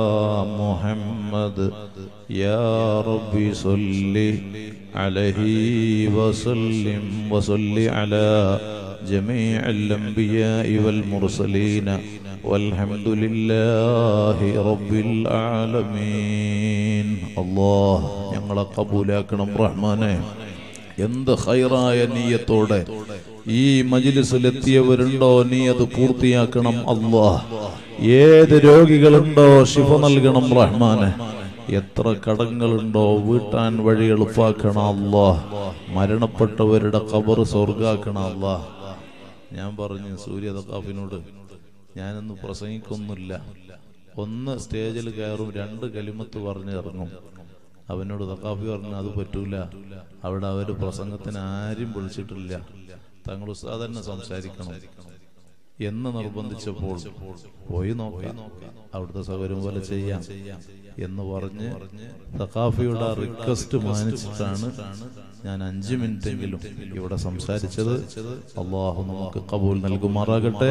Speaker 1: محمد يا ربي صل عليه وسلم وصل على جميع الأنبياء والمرسلين والحمد لله رب العالمين. الله ഞങ്ങളെ കബൂലാക്കണം റഹ്മാനെ. എന്ത് ഖൈറായ നിയ്യത്തോടെ ഈ മജ്‌ലിസിലെത്തിയവരുണ്ടോ നീ അത് പൂർത്തിയാക്കണം അല്ലാഹ്. ഏത് രോഗികളുണ്ടോ ശിഫ നൽകണം റഹ്മാനെ. എത്ര കടങ്ങളുണ്ടോ വീട്ടാൻ വഴി എളുപ്പാക്കണം അല്ലാഹ്. മരണപ്പെട്ടവരുടെ ഖബർ സ്വർഗ്ഗാക്കണം അല്ലാഹ്. ഞാൻ പറഞ്ഞു സൂര്യ തഖാഫിനോട്, ഞാനൊന്ന് പ്രസംഗിക്കൊന്നുമില്ല, ഒന്ന് സ്റ്റേജിൽ കയറും, 2 കലിമത്ത് പറഞ്ഞ് ഇറങ്ങും. അവനോട് തഖാഫി പറഞ്ഞു അത് പറ്റൂല, അവിടെ അവര് പ്രസംഗത്തിന് ആരും വിളിച്ചിട്ടില്ല, തങ്ങൾ ഉസ്താദ് തന്നെ സംസാരിക്കണം എന്ന് നിർബന്ധിച്ചപ്പോൾ പോയി നോക്കാം, അവിടുത്തെ സൗകര്യം പോലെ ചെയ്യാം എന്ന് പറഞ്ഞ് തഖാഫിയുടെ റിക്വസ്റ്റ് മാനിച്ചിട്ടാണ് ഞാൻ 5 മിനിറ്റെങ്കിലും ഇവിടെ സംസാരിച്ചത്. അള്ളാഹു നമുക്ക് ഖബൂൽ നൽകുമാറാകട്ടെ.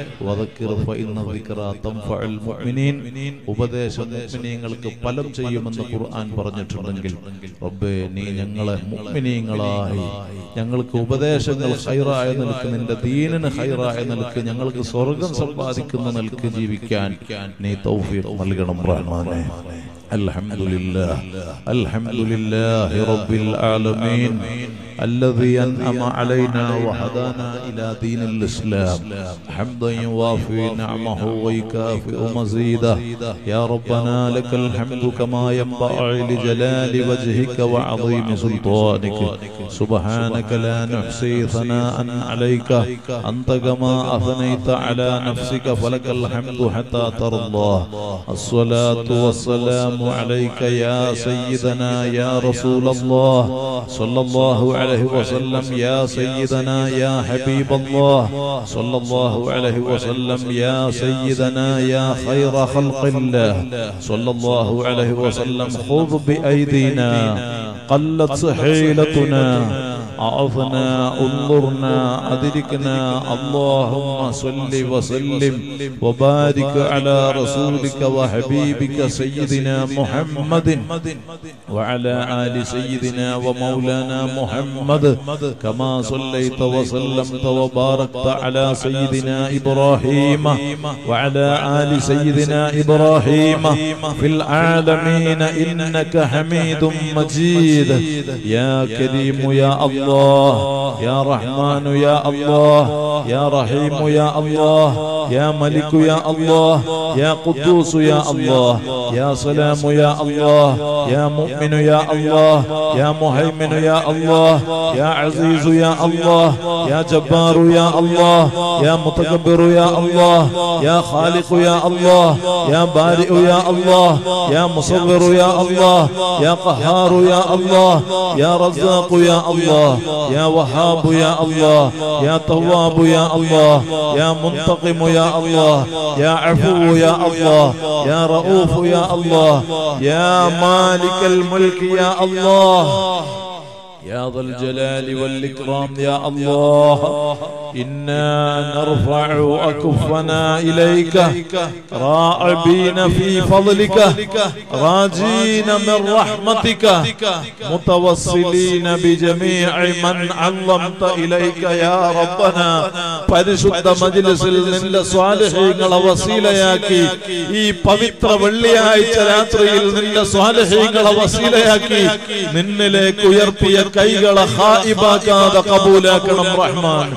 Speaker 1: ഉപദേശം മുഅ്മിനീങ്ങൾക്ക് ഫലം ചെയ്യുമെന്ന് ഖുർആൻ പറഞ്ഞിട്ടുണ്ടെങ്കിൽ റബ്ബേ നീ ഞങ്ങളെ മുഅ്മിനീങ്ങളായി, ഞങ്ങൾക്ക് ഉപദേശങ്ങൾ ഖൈറായ നിലക്ക്, നിന്റെ ദീനിന് ഖൈറായ നിലക്ക്, ഞങ്ങൾക്ക് സ്വർഗ്ഗം സമ്പാദിക്കുന്ന നിലക്ക് ജീവിക്കാൻ നീ തൗഫീഖ് നൽകണം റഹ്മാനേ. الحمد لله الحمد لله رب العالمين الذي أنعم علينا وهدانا إلى دين الإسلام حمدا يوافي نعمه ويكافئ مزيده. يا ربنا لك الحمد كما ينبغي لجلال وجهك وعظيم سلطانك. سبحانك لا نحصي ثناء عليك أنت كما أثنيت على نفسك فلك الحمد حتى ترضى. الصلاة والسلام عليك يا سيدنا يا رسول الله صلى الله عليه وسلم. يا سيدنا يا حبيب الله صلى الله عليه وسلم. يا سيدنا يا خير خلق الله صلى الله عليه وسلم. خذ بأيدينا قلت حيلتنا أعظنا انظرنا أدركنا. اللهم صل وسلم وبارك على رسولك وحبيبك سيدنا محمد وعلى آل سيدنا ومولانا محمد كما صليت وسلمت وباركت على سيدنا إبراهيم وعلى آل سيدنا إبراهيم في العالمين إنك حميد مجيد. يا كريم يا الله، يا رحمن يا الله، يا رحيم يا الله، يا ملك يا الله، يا قدوس يا الله، يا سلام يا الله، يا مؤمن يا الله، يا مهيمن يا الله، يا عزيز يا الله، يا جبار يا الله، يا متكبر يا الله، يا خالق يا الله، يا بارئ يا الله، يا مصور يا الله، يا قهار يا الله، يا رزاق يا الله، يا وهاب يا الله يا تواب يا الله يا منتقم يا الله يا عفو يا الله يا رؤوف يا الله يا مالك الملك يا الله يا ذا الجلال والإكرام يا الله إنا نرفع أكفنا إليك راعبين في فضلك راجين من رحمتك متوسلين بجميع من علمت إليك يا ربنا പരിശുദ്ധ മജ്‌ലിസിൽ നിന്റെ സ്വാലിഹീങ്ങളെ വസീലയാക്കി ഈ പവിത്ര വെള്ളിയാഴ്ച രാത്രിയിൽ നിന്റെ സ്വാലിഹീങ്ങളെ വസീലയാക്കി നിന്നിലേക്ക് ഉയർത്തിയ കൈകളെ ഖായിബാക്കാതെ ഖബൂലാക്കണം റഹ്മാൻ.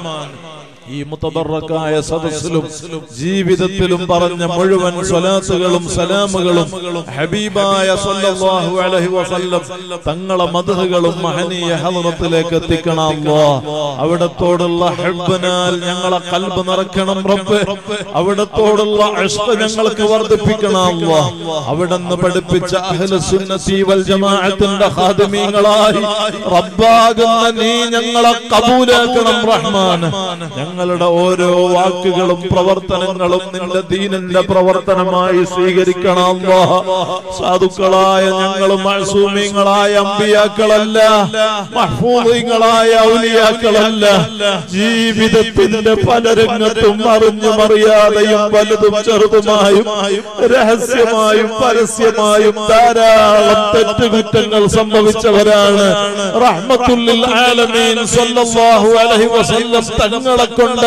Speaker 1: ഈ മുതബറക്കായ സദസ്സിലും ജീവിതത്തിലും പറഞ്ഞ മുഴുവൻ സ്വലാത്തുകളും സലാമുകളും ഹബീബായ സല്ലല്ലാഹു അലൈഹി വസല്ലം തങ്ങളെ മദ്ഹുകളും മഹനീയ ഹളറത്തിലേക്ക് എത്തിക്കണം അല്ലാഹ്. അവിടത്തോടുള്ള ഹബ്ബനാൽ ഞങ്ങളെ ഖൽബ് നിറക്കണം റബ്ബേ. അവിടത്തോടുള്ള ഇഷ്ഖ് ഞങ്ങൾക്ക് വർദ്ധിപ്പിക്കണം അല്ലാഹ്. അവിടുന്ന് പഠിപ്പിച്ച അഹ്ലുസ് സുന്നത്തി വൽ ജമാഅത്തിന്റെ ഖാദിമീങ്ങളായി റബ്ബാകുന്ന നീ ഞങ്ങളെ ഖബൂലാക്കണം റഹ്മാൻ. ഞങ്ങളുടെ ഓരോ വാക്കുകളും പ്രവർത്തനങ്ങളും നിന്റെ ദീനിന്റെ പ്രവർത്തനമായി സ്വീകരിക്കണം അല്ലാഹ്. സാധുക്കളായ ഞങ്ങളും മഅ്സൂമീങ്ങളായ അമ്പിയാക്കളല്ല, മഹ്ഫൂദീങ്ങളായ ഔലിയാക്കളല്ല. ജീവിതത്തിന്റെ പല രംഗത്തും അറിഞ്ഞും അറിയാതെയും വലുതും ചെറുതുമായും രഹസ്യമായും പരസ്യമായും ധാരാളം തെറ്റുകുറ്റങ്ങൾ സംഭവിച്ചവരാണ്. റഹ്മത്തുൽ ലിൽ ആലമീൻ സല്ലല്ലാഹു അലൈഹി വസല്ലം തങ്ങളെ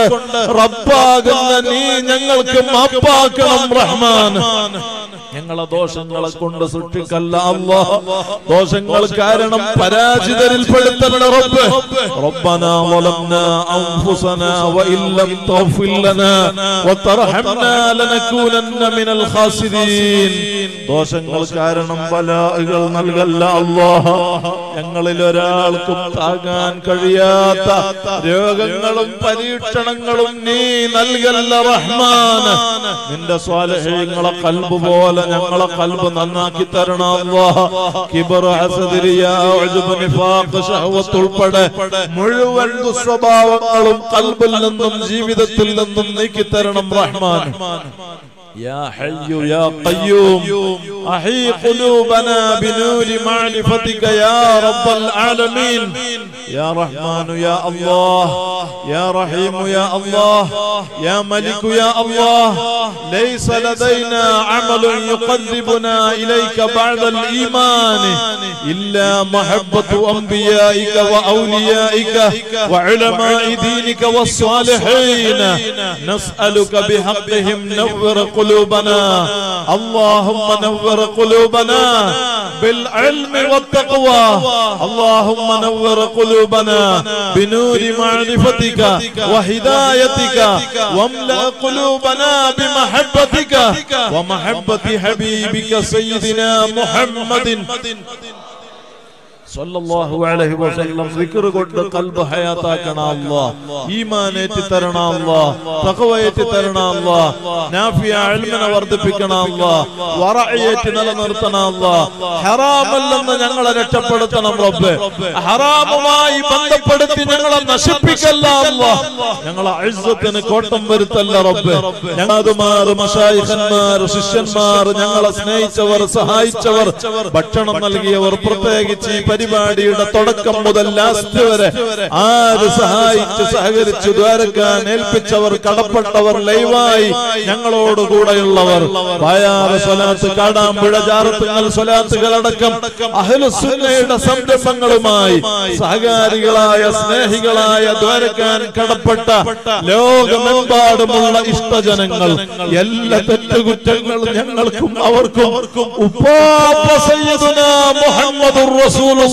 Speaker 1: റബ്ബാകുന്ന നീ ഞങ്ങൾക്ക് മാപ്പാക്കണം റഹ്മാൻ. ഞങ്ങളെ ദോഷങ്ങളെ കൊണ്ട് സൃഷ്ടിക്കല്ല അല്ലാഹ്. ദോഷങ്ങൾ കാരണം പരാജിതരിൽ പെടുത്തണം റബ്ബ്. റബ്ബനാ വലംനാ അൻഫുസനാ വഇല്ലം തഗ്ഫിർ ലനാ വതർഹംനാ ലനകൂനന്ന മിനൽ ഖാസിരീൻ. ദോഷങ്ങൾ കാരണം ബലാകൾ നൽകല്ല അല്ലാഹ്. ഞങ്ങളിൽ ഒരാൾക്കും താങ്ങാൻ കഴിയാത്ത രോഗങ്ങളും പരീക്ഷണങ്ങളും നീ നൽകല്ല റഹ്മാൻ. നിന്റെ സ്വാലിഹീങ്ങളെ ഖൽബ് പോലെ ഞങ്ങളെ ഖൽബ് നന്നാക്കി തരണം അല്ലാഹ്. കിബ്ർ, ഹസദ്, റിയാ, ഉജ്ബ്, നിഫാഖ്, ശഹവത്ത് ഉൾപ്പെടെ മുഴുവൻ ദുസ്വഭാവങ്ങളും ഖൽബിൽ നിന്നും ജീവിതത്തിൽ നിന്നും നീക്കി തരണം റഹ്മാൻ. يا حي يا قيوم أحي قلوبنا بنور معرفتك يا رب العالمين. يا رحمن يا الله يا رحيم يا الله يا ملك يا الله. ليس لدينا عمل يقربنا إليك بعد الإيمان إلا محبة أنبيائك وأوليائك وعلماء دينك والصالحين. نسألك بحقهم نور قلوبنا. اللهم نور قلوبنا بالعلم والتقوى. اللهم نور قلوبنا بنور معرفتك وهدايتك واملأ قلوبنا بمحبتك ومحبة حبيبك سيدنا محمد സല്ലല്ലാഹു അലൈഹി വസല്ലം. സിക്ർ കൊണ്ട് ഖൽബ് ഹയാത്താക്കണം അല്ലാഹ്. ഈമാൻ ഏറ്റി തരണം അല്ലാഹ്. തഖ്വ ഏറ്റി തരണം അല്ലാഹ്. നാഫിയ ഇൽമിനെ വർദ്ധിപ്പിക്കണം അല്ലാഹ്. വറഅ ഏറ്റി നിലനിർത്തണം അല്ലാഹ്. ഹറാമല്ലെന്ന് ഞങ്ങളെ രക്ഷപ്പെടുത്തണം റബ്ബേ. ഹറാമുമായി ബന്ധപ്പെടുത്തി ഞങ്ങളെ നശിപ്പിക്കല്ല അല്ലാഹ്. ഞങ്ങളെ ഇസ്സത്തിന് കോട്ടം വരുത്തല്ല റബ്ബേ. ഞങ്ങൾമാർ, മശായിഖന്മാർ, ശിഷ്യന്മാർ, ഞങ്ങളെ സ്നേഹിച്ചവർ, സഹായിച്ചവർ, ഭക്ഷണം നൽകിയവർ, പ്രത്യേകിച്ച് പരിപാടിയുടെ തുടക്കം മുതൽ ലാസ്റ്റ് വരെ ആര് സഹായിച്ച് സഹകരിച്ച് ദ്വാരക്കാൻ ഏൽപ്പിച്ചവർ, കടപ്പെട്ടവർ, ലൈവായി ഞങ്ങളോട് കൂടെയുള്ളവർ, പായാറ് സ്വലാത്ത്, കാടാമ്പുഴ ജാറത്തുങ്ങൾ സ്വലാത്തുകളടക്കം അഹ്ലുസ് സുന്നയുടെ സംരംഭങ്ങളുമായി സഹകാരികളായ സ്നേഹികളായ ദ്വാരക്കാൻ കടപ്പെട്ട ലോകമെമ്പാടുമുള്ള ഇഷ്ടജനങ്ങൾ, എല്ലാ തെറ്റുകുറ്റങ്ങളും ഞങ്ങൾക്കും അവർക്കും ഉപ്പാപ്പ സയ്യിദുനാ മുഹമ്മദുർ റസൂലുള്ളാഹ്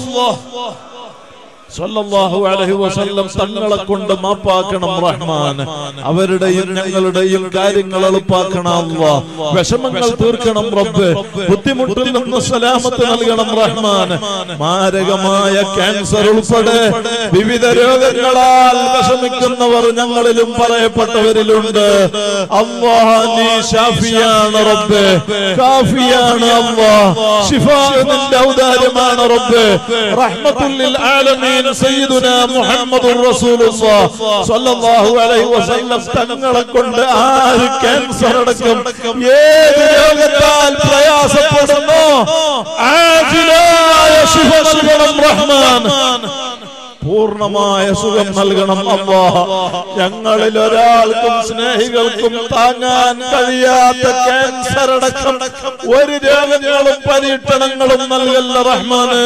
Speaker 1: സല്ലല്ലാഹു അലൈഹി വസല്ലം തങ്ങളെ കൊണ്ട് മാപ്പാക്കണം റഹ്മാൻ. അവരുടെയും ഞങ്ങളുടെയും കാര്യങ്ങൾ എളുപ്പാക്കണം അല്ലാഹ്. വിഷമങ്ങൾ തീർക്കണം റബ്ബേ. ബുദ്ധിമുട്ടിൽ നിന്ന് സലാമത്ത് നൽകണം റഹ്മാൻ. മാരകമായ ക്യാൻസർ ഉൾപ്പെടെ വിവിധ രോഗങ്ങളാൽ വിഷമിക്കുന്നവർ ഞങ്ങളിലും പറയപ്പെട്ടവരിലുണ്ട്. അല്ലാഹ് നീ ഷാഫിയാണ് റബ്ബേ, കാഫിയാണ് അല്ലാഹ്. ശിഫാ നിന്റെ ഔദാര്യമാണ് റബ്ബേ. റഹ്മത്തുൽ ലിൽ ആലമീൻ ആലമീൻ സയ്യിദുനാ മുഹമ്മദുർ റസൂലുള്ളാഹി സ്വല്ലല്ലാഹു അലൈഹി വസല്ലം തങ്ങളെ കൊണ്ട് ആര് ക്യാൻസർ അടക്കം ഏത് രോഗത്താൽ പ്രയാസപ്പെടുന്നു ആജിലായ ശിഫ നൽകണം റഹ്മാൻ, പൂർണ്ണമായ സുഖം നൽകണം അല്ലാഹ്. ഞങ്ങളിൽ ഒരാൾക്കും സ്നേഹികൾക്കും താങ്ങാൻ കഴിയാത്ത ക്യാൻസർ അടക്കം ഒരു രോഗങ്ങളും പരീക്ഷണങ്ങളും നൽകല്ല റഹ്മാനേ.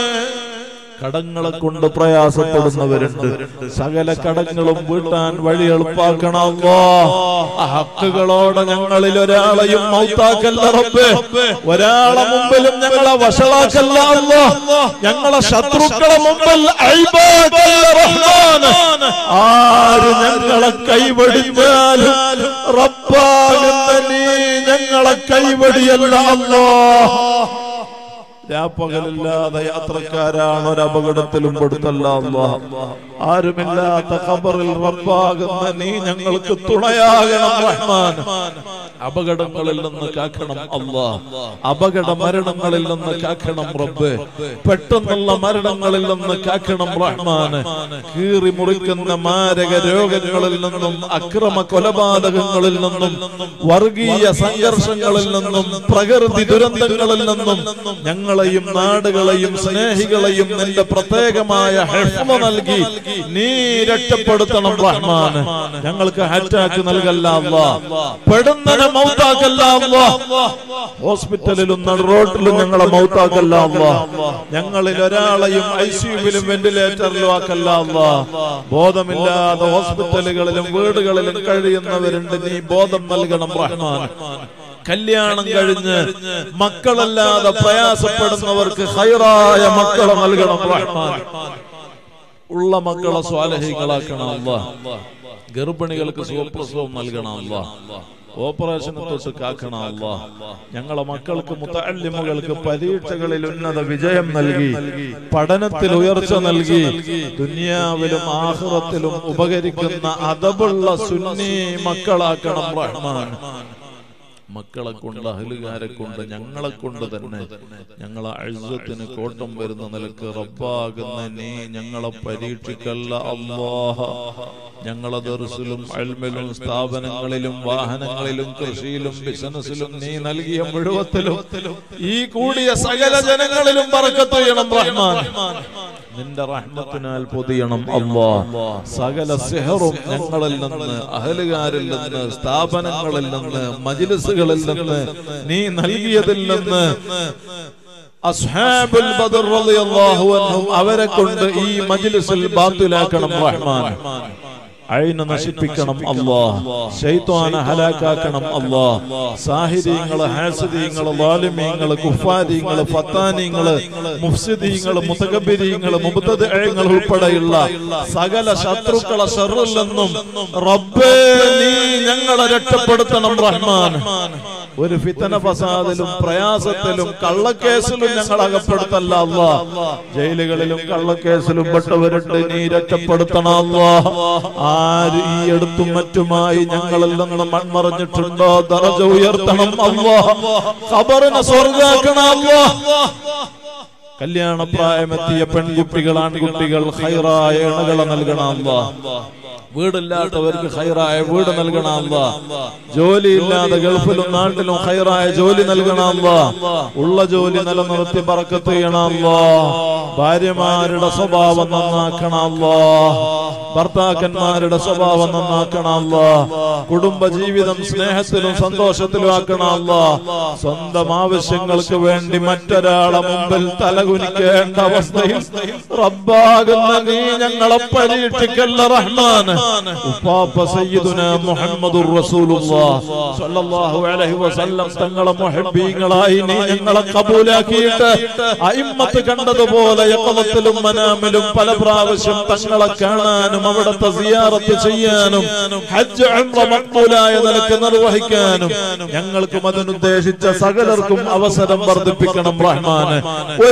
Speaker 1: കടങ്ങളെ കൊണ്ട് പ്രയാസപ്പെടുന്നവരുണ്ട്, സകല കടങ്ങളും വീട്ടാൻ വഴി എളുപ്പാക്കണം അല്ലാഹ്. ഹക്കുകളോടെ ഞങ്ങളിൽ ഒരാളെയും മൗത്താക്കല്ല റബ്ബേ, ഒരാളെ മുമ്പിലും ഞങ്ങളെ വഷളാക്കല്ല അല്ലാഹ്. ഞങ്ങളെ ശത്രുക്കളെ മുമ്പിൽ ഐബാദല്ല റഹ്മാൻ. ആര് ഞങ്ങളെ കൈവടിഞ്ഞാലും റബ്ബാകുന്ന നീ ഞങ്ങളെ കൈവടിയല്ല അല്ലാഹ്. രാപ്പകലില്ലാതെ യാത്രക്കാരാണ്, ഒരപകടത്തിലും പെടുത്തല്ല അല്ലാഹ്. ആരുമില്ലാത്ത ഖബറിൽ റബ്ബാകുന്ന നീ ഞങ്ങൾക്ക് തുണയാകണം റഹ്മാൻ. അപകടങ്ങളിൽ നിന്ന് കാക്കണം അല്ലാഹ്, അപകട മരണങ്ങളിൽ നിന്ന് കാക്കണം റബ്ബേ, പെട്ടെന്നുള്ള മരണങ്ങളിൽ നിന്ന് കാക്കണം റഹ്മാന്. കീറി മുറിക്കുന്ന മാരക രോഗങ്ങളിൽ നിന്നും അക്രമ കൊലപാതകങ്ങളിൽ നിന്നും വർഗീയ സംഘർഷങ്ങളിൽ നിന്നും പ്രകൃതി ദുരന്തങ്ങളിൽ നിന്നും ഞങ്ങളെയും നാടുകളെയും സ്നേഹികളെയും നിന്റെ പ്രത്യേകമായ ഹിഫ്ള് നൽകി നീ രക്ഷപ്പെടുത്തണം റഹ്മാന്. ഞങ്ങൾക്ക് അറ്റാക്ക് നൽകല്ല അല്ലാഹ്, പെടുന്നതിനെ മൗത്താക്കല്ല അല്ലാഹ്. ഹോസ്പിറ്റലിലും റോഡിലും ഞങ്ങളെ മൗത്താക്കല്ല അല്ലാഹ്. ഞങ്ങളിൽ ഒരാളെയും ഐസിയുവിലും വെന്റിലേറ്ററിലും ആക്കല്ല അല്ലാഹ്. ബോധമില്ലാതെ ഹോസ്പിറ്റലുകളിലും വീടുകളിലും കഴിയുന്നവരുണ്ട്, നീ ബോധം നൽകണം റഹ്മാൻ. കല്യാണം കഴിഞ്ഞ് മക്കളല്ലാതെ പ്രയാസപ്പെടുന്നവർക്ക് ഖൈറായ മക്കളെ നൽകണം റഹ്മാൻ. ഉള്ള മക്കളെ സ്വാലിഹീങ്ങളാക്കണം അല്ലാഹ്. ഗർഭിണികൾക്ക് സുഖപ്രസവം നൽകണം അല്ലാഹ്. ഓപ്പറേഷനെ തൊട്ട് കാക്കണം അല്ലാഹ്. ഞങ്ങളെ മക്കൾക്ക് മുതഅല്ലിമുകൾക്ക് പരീക്ഷകളിൽ ഉന്നത വിജയം നൽകി, പഠനത്തിൽ ഉയർച്ച നൽകി, ദുനിയാവിലും ആഖിറത്തിലും ഉപകരിക്കുന്ന അദബുള്ള സുന്നി മക്കളാക്കണം റഹ്മാൻ. മക്കളെ കൊണ്ട് അഹ്ലുകാരെ കൊണ്ട് ഞങ്ങളെ കൊണ്ട് തന്നെ ഞങ്ങളെ ഇസ്സത്തിന് കോട്ടം വരുന്ന നിലക്ക് റബ്ബാകുന്ന നീ ഞങ്ങളെ പരീക്ഷിക്കല്ല അല്ലാഹ്. ഞങ്ങളെ ദർസിലും ഇൽമിലും സ്ഥാപനങ്ങളിലും വാഹനങ്ങളിലും കൃഷിയിലും ബിസിനസ്സിലും നീ നൽകിയ മുഴുവത്തിലും ഈ കൂടിയ സകല ജനങ്ങളിലും ബറക്കത്ത് ചെയ്യണം റഹ്മാൻ. നിന്റെ റഹ്മത്തിനാൽ പൊതിയണം അല്ലാഹ്. സകല സിഹറും ഞങ്ങളിൽ നിന്ന്, അഹ്ലുകാരിൽ നിന്ന്, സ്ഥാപനങ്ങളിൽ നിന്ന്, മജ്ലിസുകളിൽ നിന്ന്, നീ നൽകിയതിൽ നിന്ന് അസ്ഹാബുൽ ബദർ റളിയല്ലാഹു അൻഹും അവരെ കൊണ്ട് ഈ മജ്ലിസിൽ ബാത്തിലാക്കണം റഹ്മാൻ. ഐന നശിപ്പിക്കണം അല്ലാഹ്, ശൈത്വാനെ ഹലാക്കാക്കണം അല്ലാഹ്. സാഹിരീങ്ങള്, ഹാസിദീങ്ങള്, ളാലിമീങ്ങള്, കുഫാരീങ്ങള്, ഫത്താനീങ്ങള്, മുഫ്സിദീങ്ങള്, മുതകബ്ബിരീങ്ങള്, മുബ്തദിഈങ്ങള് ഉൾപ്പെടെയുള്ള സകല ശത്രുക്കളെ ശർറിൽ നിന്നും റബ്ബേ നീ ഞങ്ങളെ രക്ഷപ്പെടുത്തണം റഹ്മാൻ. ഒരു ഫിത്തന ഫസാദിലും പ്രയാസത്തിലും കള്ളക്കേസിലും ഞങ്ങൾ അകപ്പെടുത്തല്ല അല്ലാഹ്. ജയിലുകളിലും കള്ളക്കേസിലും പെട്ടവരുണ്ട്, നീ രക്ഷപ്പെടുത്തണം അല്ലാഹ്. ആര് ഈ അടുത്തും മറ്റുമായി ഞങ്ങളിൽ നിന്ന് മൺമറഞ്ഞിട്ടുണ്ടോ ദറജ ഉയർത്തണം അല്ലാഹ്. ഖബറിനെ സ്വർഗ്ഗാക്കണം അല്ലാഹ്. കല്യാണ പ്രായമെത്തിയ പെൺകുട്ടികൾ, ആൺകുട്ടികൾ ഖൈറായ ഇണകളെ നൽകണം അല്ലാഹ്. വീടില്ലാത്തവർക്ക് ഖൈറായ വീട് നൽകണം അല്ലാഹ്. ജോലിയില്ലാതെ ഗൾഫിലും നാട്ടിലും ഖൈറായ ജോലി നൽകണം അല്ലാഹ്. ഉള്ള ജോലി നിലനിർത്തി ബറക്കത്ത് ചെയ്യണം അല്ലാഹ്. ഭാര്യമാരുടെ സ്വഭാവം നന്നാക്കണം അല്ലാഹ്. ഭർത്താക്കന്മാരുടെ സ്വഭാവം നന്നാക്കണം അല്ലാഹ്. കുടുംബ ജീവിതം സ്നേഹത്തിലും സന്തോഷത്തിലും ആക്കണം അല്ലാഹ്. സ്വന്തം ആവശ്യങ്ങൾക്ക് വേണ്ടി മറ്റൊരാളെ മുമ്പിൽ തലകുനിക്കേണ്ട അവസ്ഥയിൽ റബ്ബാകുന്ന നീ ഞങ്ങളെ പരീക്ഷിക്കല്ല റഹ്മാൻ. ഉപ്പാപ്പ സയ്യിദുനാ മുഹമ്മദുർ റസൂലുള്ളാഹി സ്വല്ലല്ലാഹു അലൈഹി വസല്ലം തങ്ങളെ മുഹബ്ബീങ്ങളായി നീ ഞങ്ങളെ കബൂലാക്കിയിട്ട് അയിമ്മത്ത് കണ്ടതുപോലെ യഖലത്തിലും മനാമിലും പല പ്രാവശ്യം തങ്ങളെ കാണാനും അവിടുത്തെ സിയാറത്ത് ചെയ്യാനും ഹജ്ജ് ഉംറ മഖ്ബൂലായ നിലക്ക് നിർവഹിക്കാനും ഞങ്ങൾക്കും അതിനുദ്ദേശിച്ച സകലർക്കും അവസരം വർദ്ധിപ്പിക്കണം റഹ്മാനെ.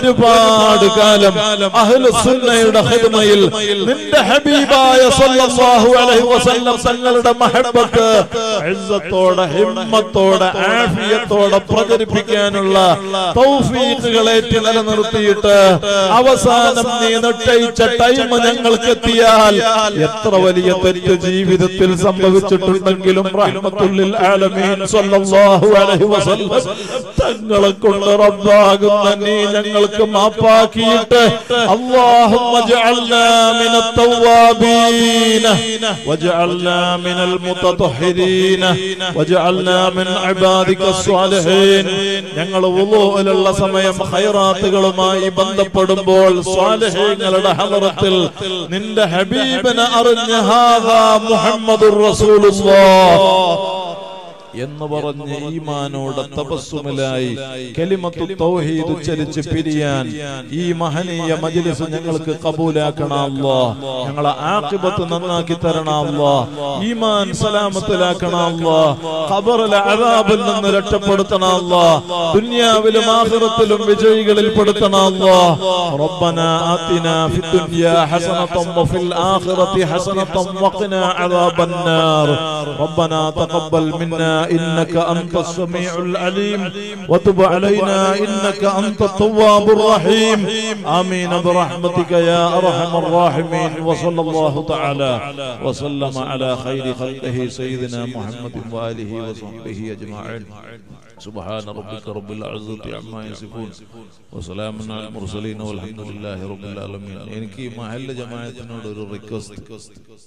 Speaker 1: ഒരുപാട് കാലം അഹ്ലുസുന്നയുടെ ഖിദ്മയിൽ നിന്റെ ഹബീബായ സ്വല്ലല്ലാഹു സല്ലല്ലാഹു അലൈഹി വസല്ലം തങ്ങളുടെ മഹബ്ബത്ത് ഇസ്സത്തോടെ ഹിമ്മത്തോടെ ആഫിയത്തോടെ പ്രചരിപ്പിക്കാനുള്ള തൗഫീഖുകളെ നിലനിർത്തിയിട്ട് അവസാനം നീ നിശ്ചയിച്ച ടൈം ഞങ്ങൾക്ക് എത്തിയാൽ എത്ര വലിയ തെറ്റ് ജീവിതത്തിൽ സംഭവിച്ചിട്ടുണ്ടെങ്കിലും റഹ്മത്തുൽ ആലമീൻ സല്ലല്ലാഹു അലൈഹി വസല്ലം തങ്ങളെ കൊണ്ട് റബ്ബാകുന്ന നീ ഞങ്ങൾക്ക് മാപ്പാക്കിയിട്ട് അല്ലാഹുമ്മ ജഅൽനാ മിനൽ തവ്വാബീന വജഅൽനാ മിനൽ മുതതഹിരീന വജഅൽനാ മിൻ ഇബാദിക സ്വാലിഹീൻ. ഞങ്ങൾ വുളൂഇലുള്ള സമയം ഖൈറാത്തുകളുമായി ബന്ധപ്പെടുമ്പോൾ സ്വാലിഹീങ്ങളുടെ ഹളറത്തിൽ നിന്റെ ഹബീബിനെ അറിഞ്ഞ ഹാദാ മുഹമ്മദുർ റസൂലുള്ളാഹ് എന്ന് പറഞ്ഞ് ഈമാനോടെ തപസ്സുമിലായി കലിമത്തു തൗഹീദ് ഉച്ചരിച്ച് പിരിയാൻ ഈ മഹനീയ മജ്ലിസ് ഞങ്ങൾക്ക് ഖബൂലാക്കണം അല്ലാഹ്. ഞങ്ങളെ ആഖിബത്ത് നന്നാക്കി തരണം അല്ലാഹ്. ഈമാൻ സലാമത്തിലാക്കണം അല്ലാഹ്. ഖബറിലെ അദാബിൽ നിന്ന് രക്ഷപ്പെടുത്തണം അല്ലാഹ്. ദുനിയാവിലും ആഖിറത്തിലും വിജയികളിൽ പെടുത്തണം അല്ലാഹ്. റബ്ബനാ ആതിനാ ഫിദ്ദുനിയാ ഹസനതൻ വഫിൽ ആഖിറതി ഹസനതൻ വഖിനാ അദാബന്നാർ. റബ്ബനാ തഖബ്ബൽ മിന്നാ إنك أنت السميع العليم وتب علينا إنك أنت التواب الرحيم آمين برحمتك يا أرحم الراحمين. وصلى الله تعالى وسلم على خير خلقه سيدنا محمد وآله وصحبه أجمعين. سبحان ربك رب العزة عما يصفون وسلام على المرسلين والحمد لله رب العالمين. എനിക്ക് മഹല്ല ജമാഅത്തിനോട് ഒരു റിക്വസ്റ്റ്,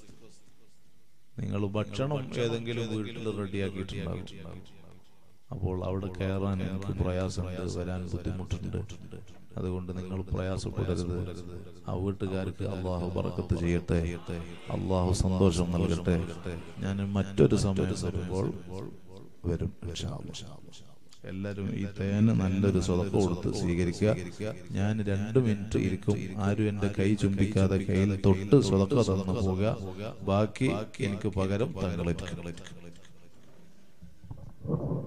Speaker 1: നിങ്ങൾ ഭക്ഷണം ഏതെങ്കിലും വീട്ടിൽ റെഡിയാക്കിയിട്ടുണ്ടാകും. അപ്പോൾ അവിടെ കയറാൻ എനിക്ക് പ്രയാസമുണ്ട്, വരാൻ ബുദ്ധിമുട്ടുണ്ട്. അതുകൊണ്ട് നിങ്ങൾ പ്രയാസപ്പെടരുത്. ആ വീട്ടുകാർക്ക് അള്ളാഹു ബറക്കത്ത് ചെയ്യട്ടെ, അള്ളാഹു സന്തോഷം നൽകട്ടെ. ഞാൻ മറ്റൊരു സമയം വരുമ്പോൾ വരും ഇൻഷാ അല്ലാഹ്. എല്ലാവരും ഈ തേന് നല്ലൊരു സ്വതക്ക കൊടുത്ത് സ്വീകരിക്കുക. ഞാൻ 2 മിനിറ്റ് ഇരിക്കും. ആരും എന്റെ കൈ ചുംബിക്കാതെ കയ്യിൽ തൊട്ട് സ്വതക്ക തന്നു പോവുക. ബാക്കി എനിക്ക് പകരം തങ്ങളേൽക്കും.